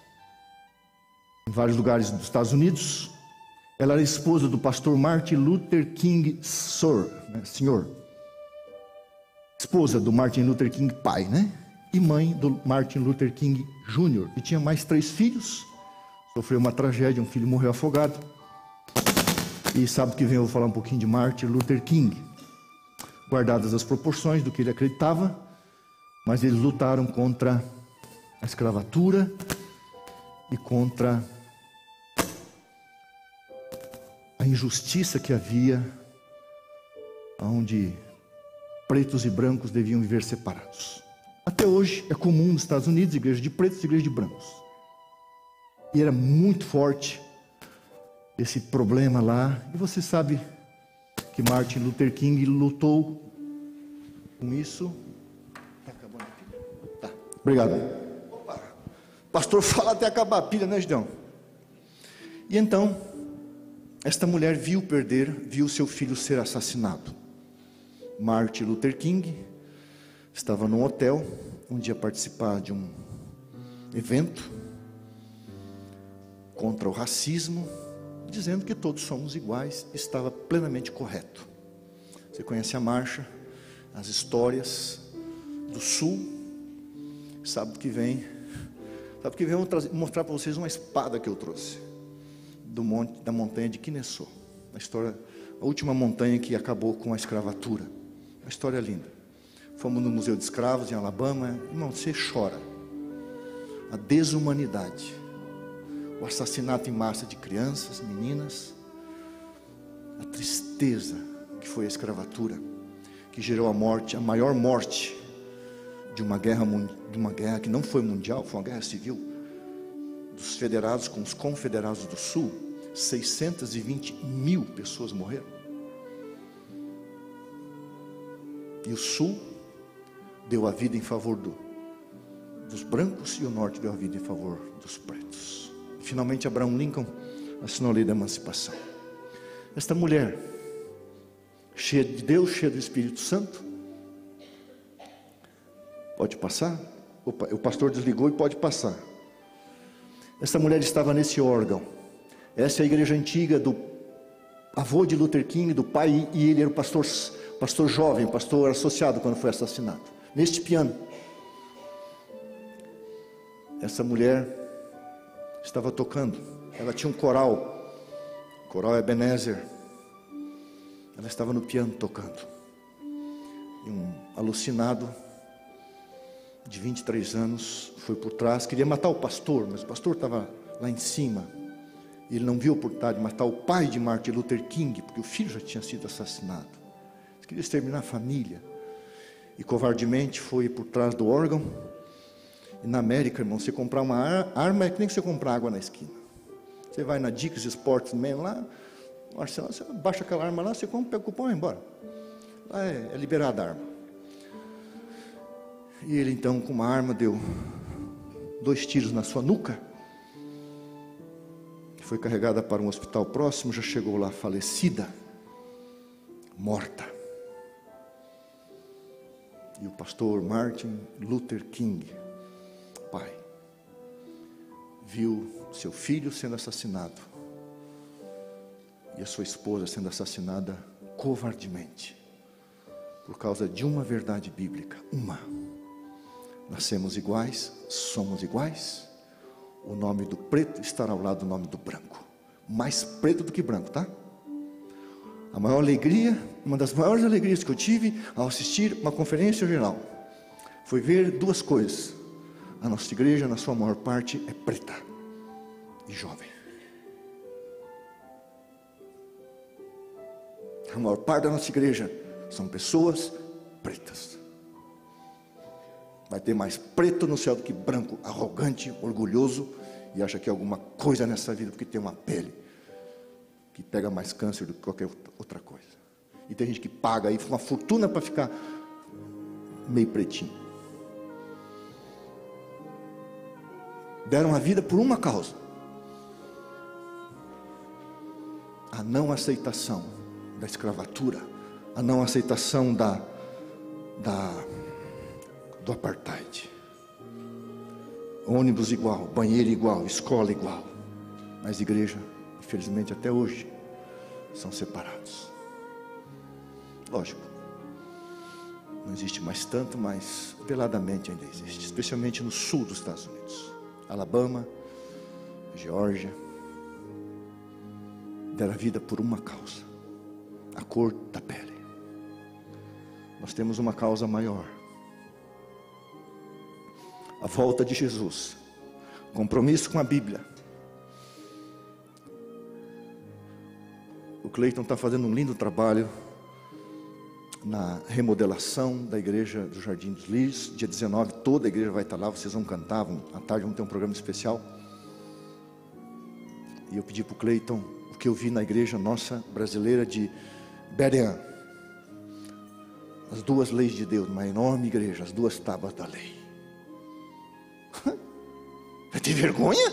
em vários lugares dos Estados Unidos. Ela era esposa do pastor Martin Luther King Sr. Esposa do Martin Luther King pai, né? E mãe do Martin Luther King Jr. E tinha mais 3 filhos. Sofreu uma tragédia, um filho morreu afogado. E sábado que vem eu vou falar um pouquinho de Martin Luther King. Guardadas as proporções do que ele acreditava, mas eles lutaram contra a escravatura e contra a injustiça que havia, onde pretos e brancos deviam viver separados. Até hoje é comum nos Estados Unidos, igreja de pretos e igreja de brancos. E era muito forte esse problema lá. E você sabe que Martin Luther King lutou com isso. Está acabando a pilha? Tá, obrigado. Opa. Pastor fala até acabar a pilha, né, Gideão? E então, esta mulher viu seu filho ser assassinado. Martin Luther King estava num hotel, onde ia participar de um evento contra o racismo, dizendo que todos somos iguais, estava plenamente correto. Você conhece a marcha, as histórias do Sul, sábado que vem eu vou mostrar para vocês uma espada que eu trouxe, da montanha de Kennesaw, a última montanha que acabou com a escravatura, uma história linda. Fomos no Museu de Escravos em Alabama, irmão, você chora, a desumanidade, o assassinato em massa de crianças, meninas, a tristeza que foi a escravatura, que gerou a morte, a maior morte de uma guerra que não foi mundial, foi uma guerra civil, dos federados com os confederados do Sul. 620 mil pessoas morreram. E o Sul deu a vida em favor dos brancos, e o Norte deu a vida em favor dos pretos. E finalmente Abraham Lincoln assinou a lei da emancipação. Esta mulher, cheia de Deus, cheia do Espírito Santo, pode passar? Opa, o pastor desligou e pode passar. Esta mulher estava nesse órgão. Essa é a igreja antiga do avô de Luther King, do pai, e ele era o pastor jovem, pastor associado quando foi assassinado. Neste piano, essa mulher estava tocando. Ela tinha um coral, o coral Ebenezer. Ela estava no piano tocando. E um alucinado de 23 anos foi por trás, queria matar o pastor, mas o pastor estava lá em cima. E ele não viu a oportunidade de matar o pai de Martin Luther King, porque o filho já tinha sido assassinado. Ele queria exterminar a família. E covardemente foi por trás do órgão. E na América, irmão, você comprar uma arma é que nem você comprar água na esquina. Você vai na Dick's Sportsman lá, no arsenal, você baixa aquela arma lá, você compra, pega o cupom e vai embora. Lá é liberada a arma. E ele então, com uma arma, deu 2 tiros na sua nuca. Foi carregada para um hospital próximo, já chegou lá falecida, morta. E o pastor Martin Luther King, pai, viu seu filho sendo assassinado e a sua esposa sendo assassinada covardemente, por causa de uma verdade bíblica, nascemos iguais, somos iguais. O nome do preto estará ao lado do nome do branco, mais preto do que branco, tá? A maior alegria, uma das maiores alegrias que eu tive ao assistir uma conferência geral, foi ver 2 coisas. A nossa igreja, na sua maior parte, é preta e jovem. A maior parte da nossa igreja são pessoas pretas. Vai ter mais preto no céu do que branco, arrogante, orgulhoso, e acha que é alguma coisa nessa vida porque tem uma pele que pega mais câncer do que qualquer outra coisa. E tem gente que paga aí uma fortuna para ficar meio pretinho. Deram a vida por uma causa: a não aceitação da escravatura, a não aceitação do apartheid. Ônibus igual, banheiro igual, escola igual, mas igreja, infelizmente até hoje, são separados. Lógico, não existe mais tanto, mas veladamente ainda existe, especialmente no sul dos Estados Unidos. Alabama, Geórgia, deram a vida por uma causa: a cor da pele. Nós temos uma causa maior: a volta de Jesus, compromisso com a Bíblia. O Cleiton está fazendo um lindo trabalho na remodelação da igreja do Jardim dos Lírios. Dia 19 toda a igreja vai estar lá, vocês vão cantar, à tarde vão ter um programa especial. E eu pedi para o Cleiton o que eu vi na igreja nossa brasileira de Berean. As 2 leis de Deus, uma enorme igreja, as 2 tábuas da lei. Vai ter vergonha?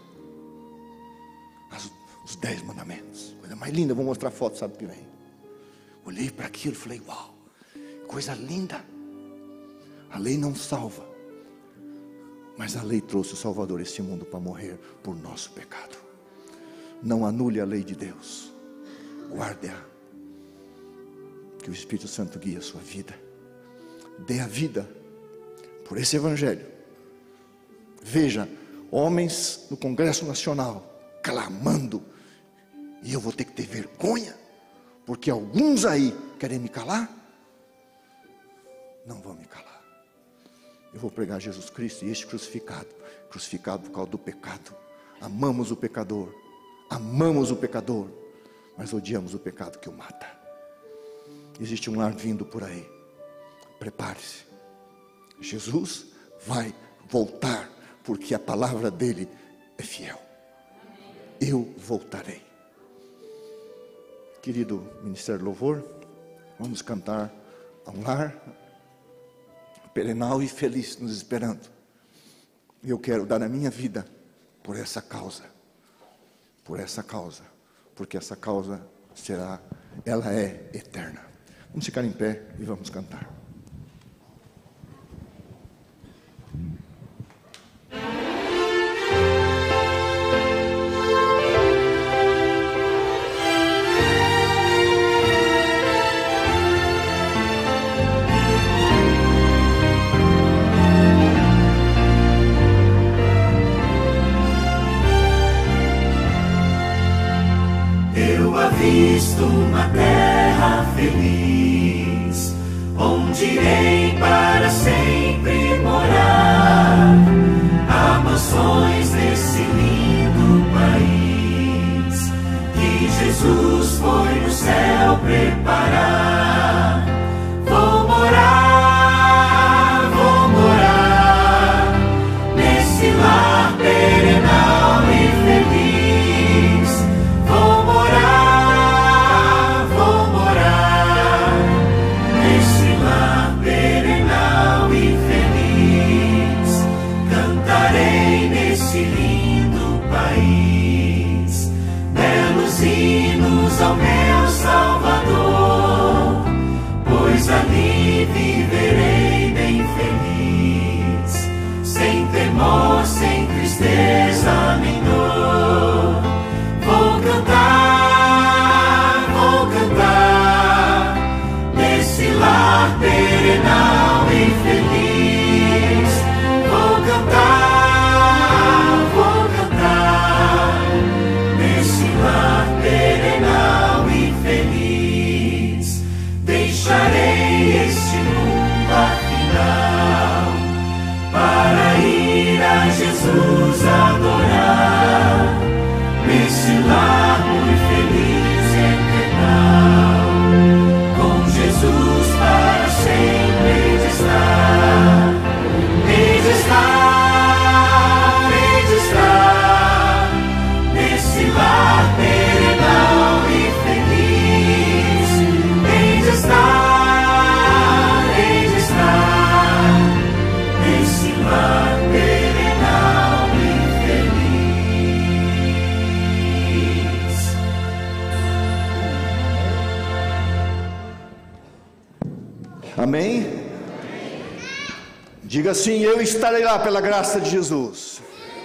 Os 10 mandamentos, coisa mais linda. Vou mostrar foto, sabe o que vem. Olhei para aquilo e falei, uau, coisa linda. A lei não salva, mas a lei trouxe o Salvador a este mundo para morrer por nosso pecado. Não anule a lei de Deus, guarde-a, que o Espírito Santo guie a sua vida. Dê a vida por esse evangelho. Veja, homens no Congresso Nacional clamando, e eu vou ter que ter vergonha, porque alguns aí querem me calar. Não vão me calar. Eu vou pregar Jesus Cristo e este crucificado por causa do pecado. Amamos o pecador, mas odiamos o pecado que o mata. Existe um lar vindo por aí, prepare-se. Jesus vai voltar, porque a palavra dele é fiel. Eu voltarei. Querido Ministério Louvor, vamos cantar a um lar perenal e feliz nos esperando. Eu quero dar a minha vida por essa causa, porque essa causa ela é eterna. Vamos ficar em pé e vamos cantar. Avisto uma terra feliz, onde irei para sempre morar. Há mansões nesse lindo país, que Jesus foi no céu preparar. Vou morar nesse lar perenal e feliz. Ao meu Salvador, pois ali viverei bem feliz, sem temor, sem tristeza nem dor. Vou cantar nesse lar perenal e feliz. Vou cantar nesse lar perenal e feliz. Deixarei este mundo afinal para ir a Jesus adorar, nesse lar muito feliz e eternal, com Jesus para sempre hei de estar, hei de estar, hei de estar nesse lar perenal e feliz. Hei de estar nesse lar perenal e feliz. Amém? Diga assim: eu estarei lá pela graça de Jesus.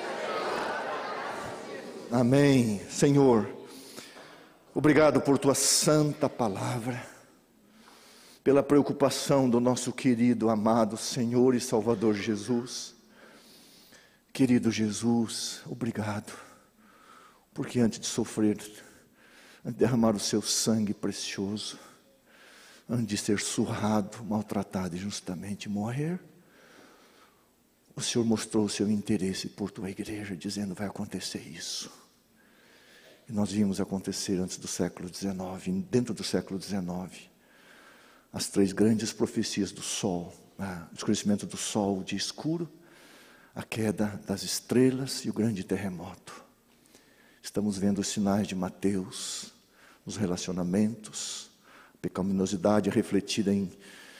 Amém. Senhor, obrigado por tua santa palavra, pela preocupação do nosso querido, amado Senhor e Salvador Jesus. Querido Jesus, obrigado, porque antes de sofrer, antes de derramar o seu sangue precioso, antes de ser surrado, maltratado e injustamente morrer, o Senhor mostrou o seu interesse por tua igreja, dizendo: vai acontecer isso. E nós vimos acontecer antes do século XIX, dentro do século XIX, as 3 grandes profecias do sol, o escurecimento do sol, o dia escuro, a queda das estrelas e o grande terremoto. Estamos vendo os sinais de Mateus nos relacionamentos, a pecaminosidade refletida em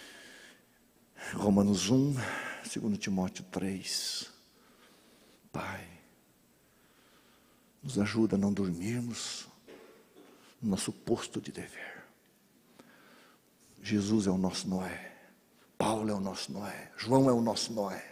Romanos 1, 2 Timóteo 3. Pai, nos ajuda a não dormirmos no nosso posto de dever. Jesus é o nosso Noé, Paulo é o nosso Noé, João é o nosso Noé,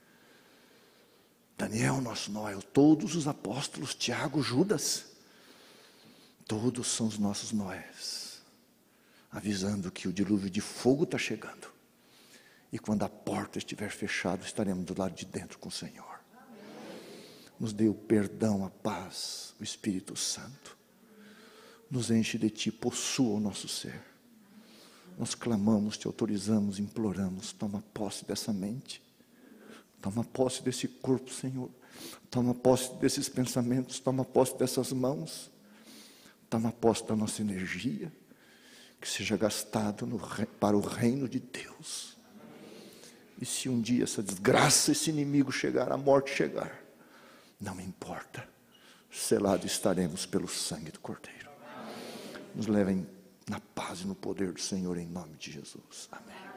Daniel é o nosso Noé, todos os apóstolos, Tiago, Judas, todos são os nossos Noés, avisando que o dilúvio de fogo está chegando, e quando a porta estiver fechada, estaremos do lado de dentro com o Senhor. Nos dê o perdão, a paz, o Espírito Santo, nos enche de Ti, possua o nosso ser. Nós clamamos, Te autorizamos, imploramos, toma posse dessa mente, toma posse desse corpo, Senhor, toma posse desses pensamentos, toma posse dessas mãos, toma posse da nossa energia, que seja gastado para o reino de Deus. E se um dia essa desgraça, esse inimigo chegar, a morte chegar, não importa, selado estaremos pelo sangue do Cordeiro. Nos levem na paz e no poder do Senhor, em nome de Jesus. Amém.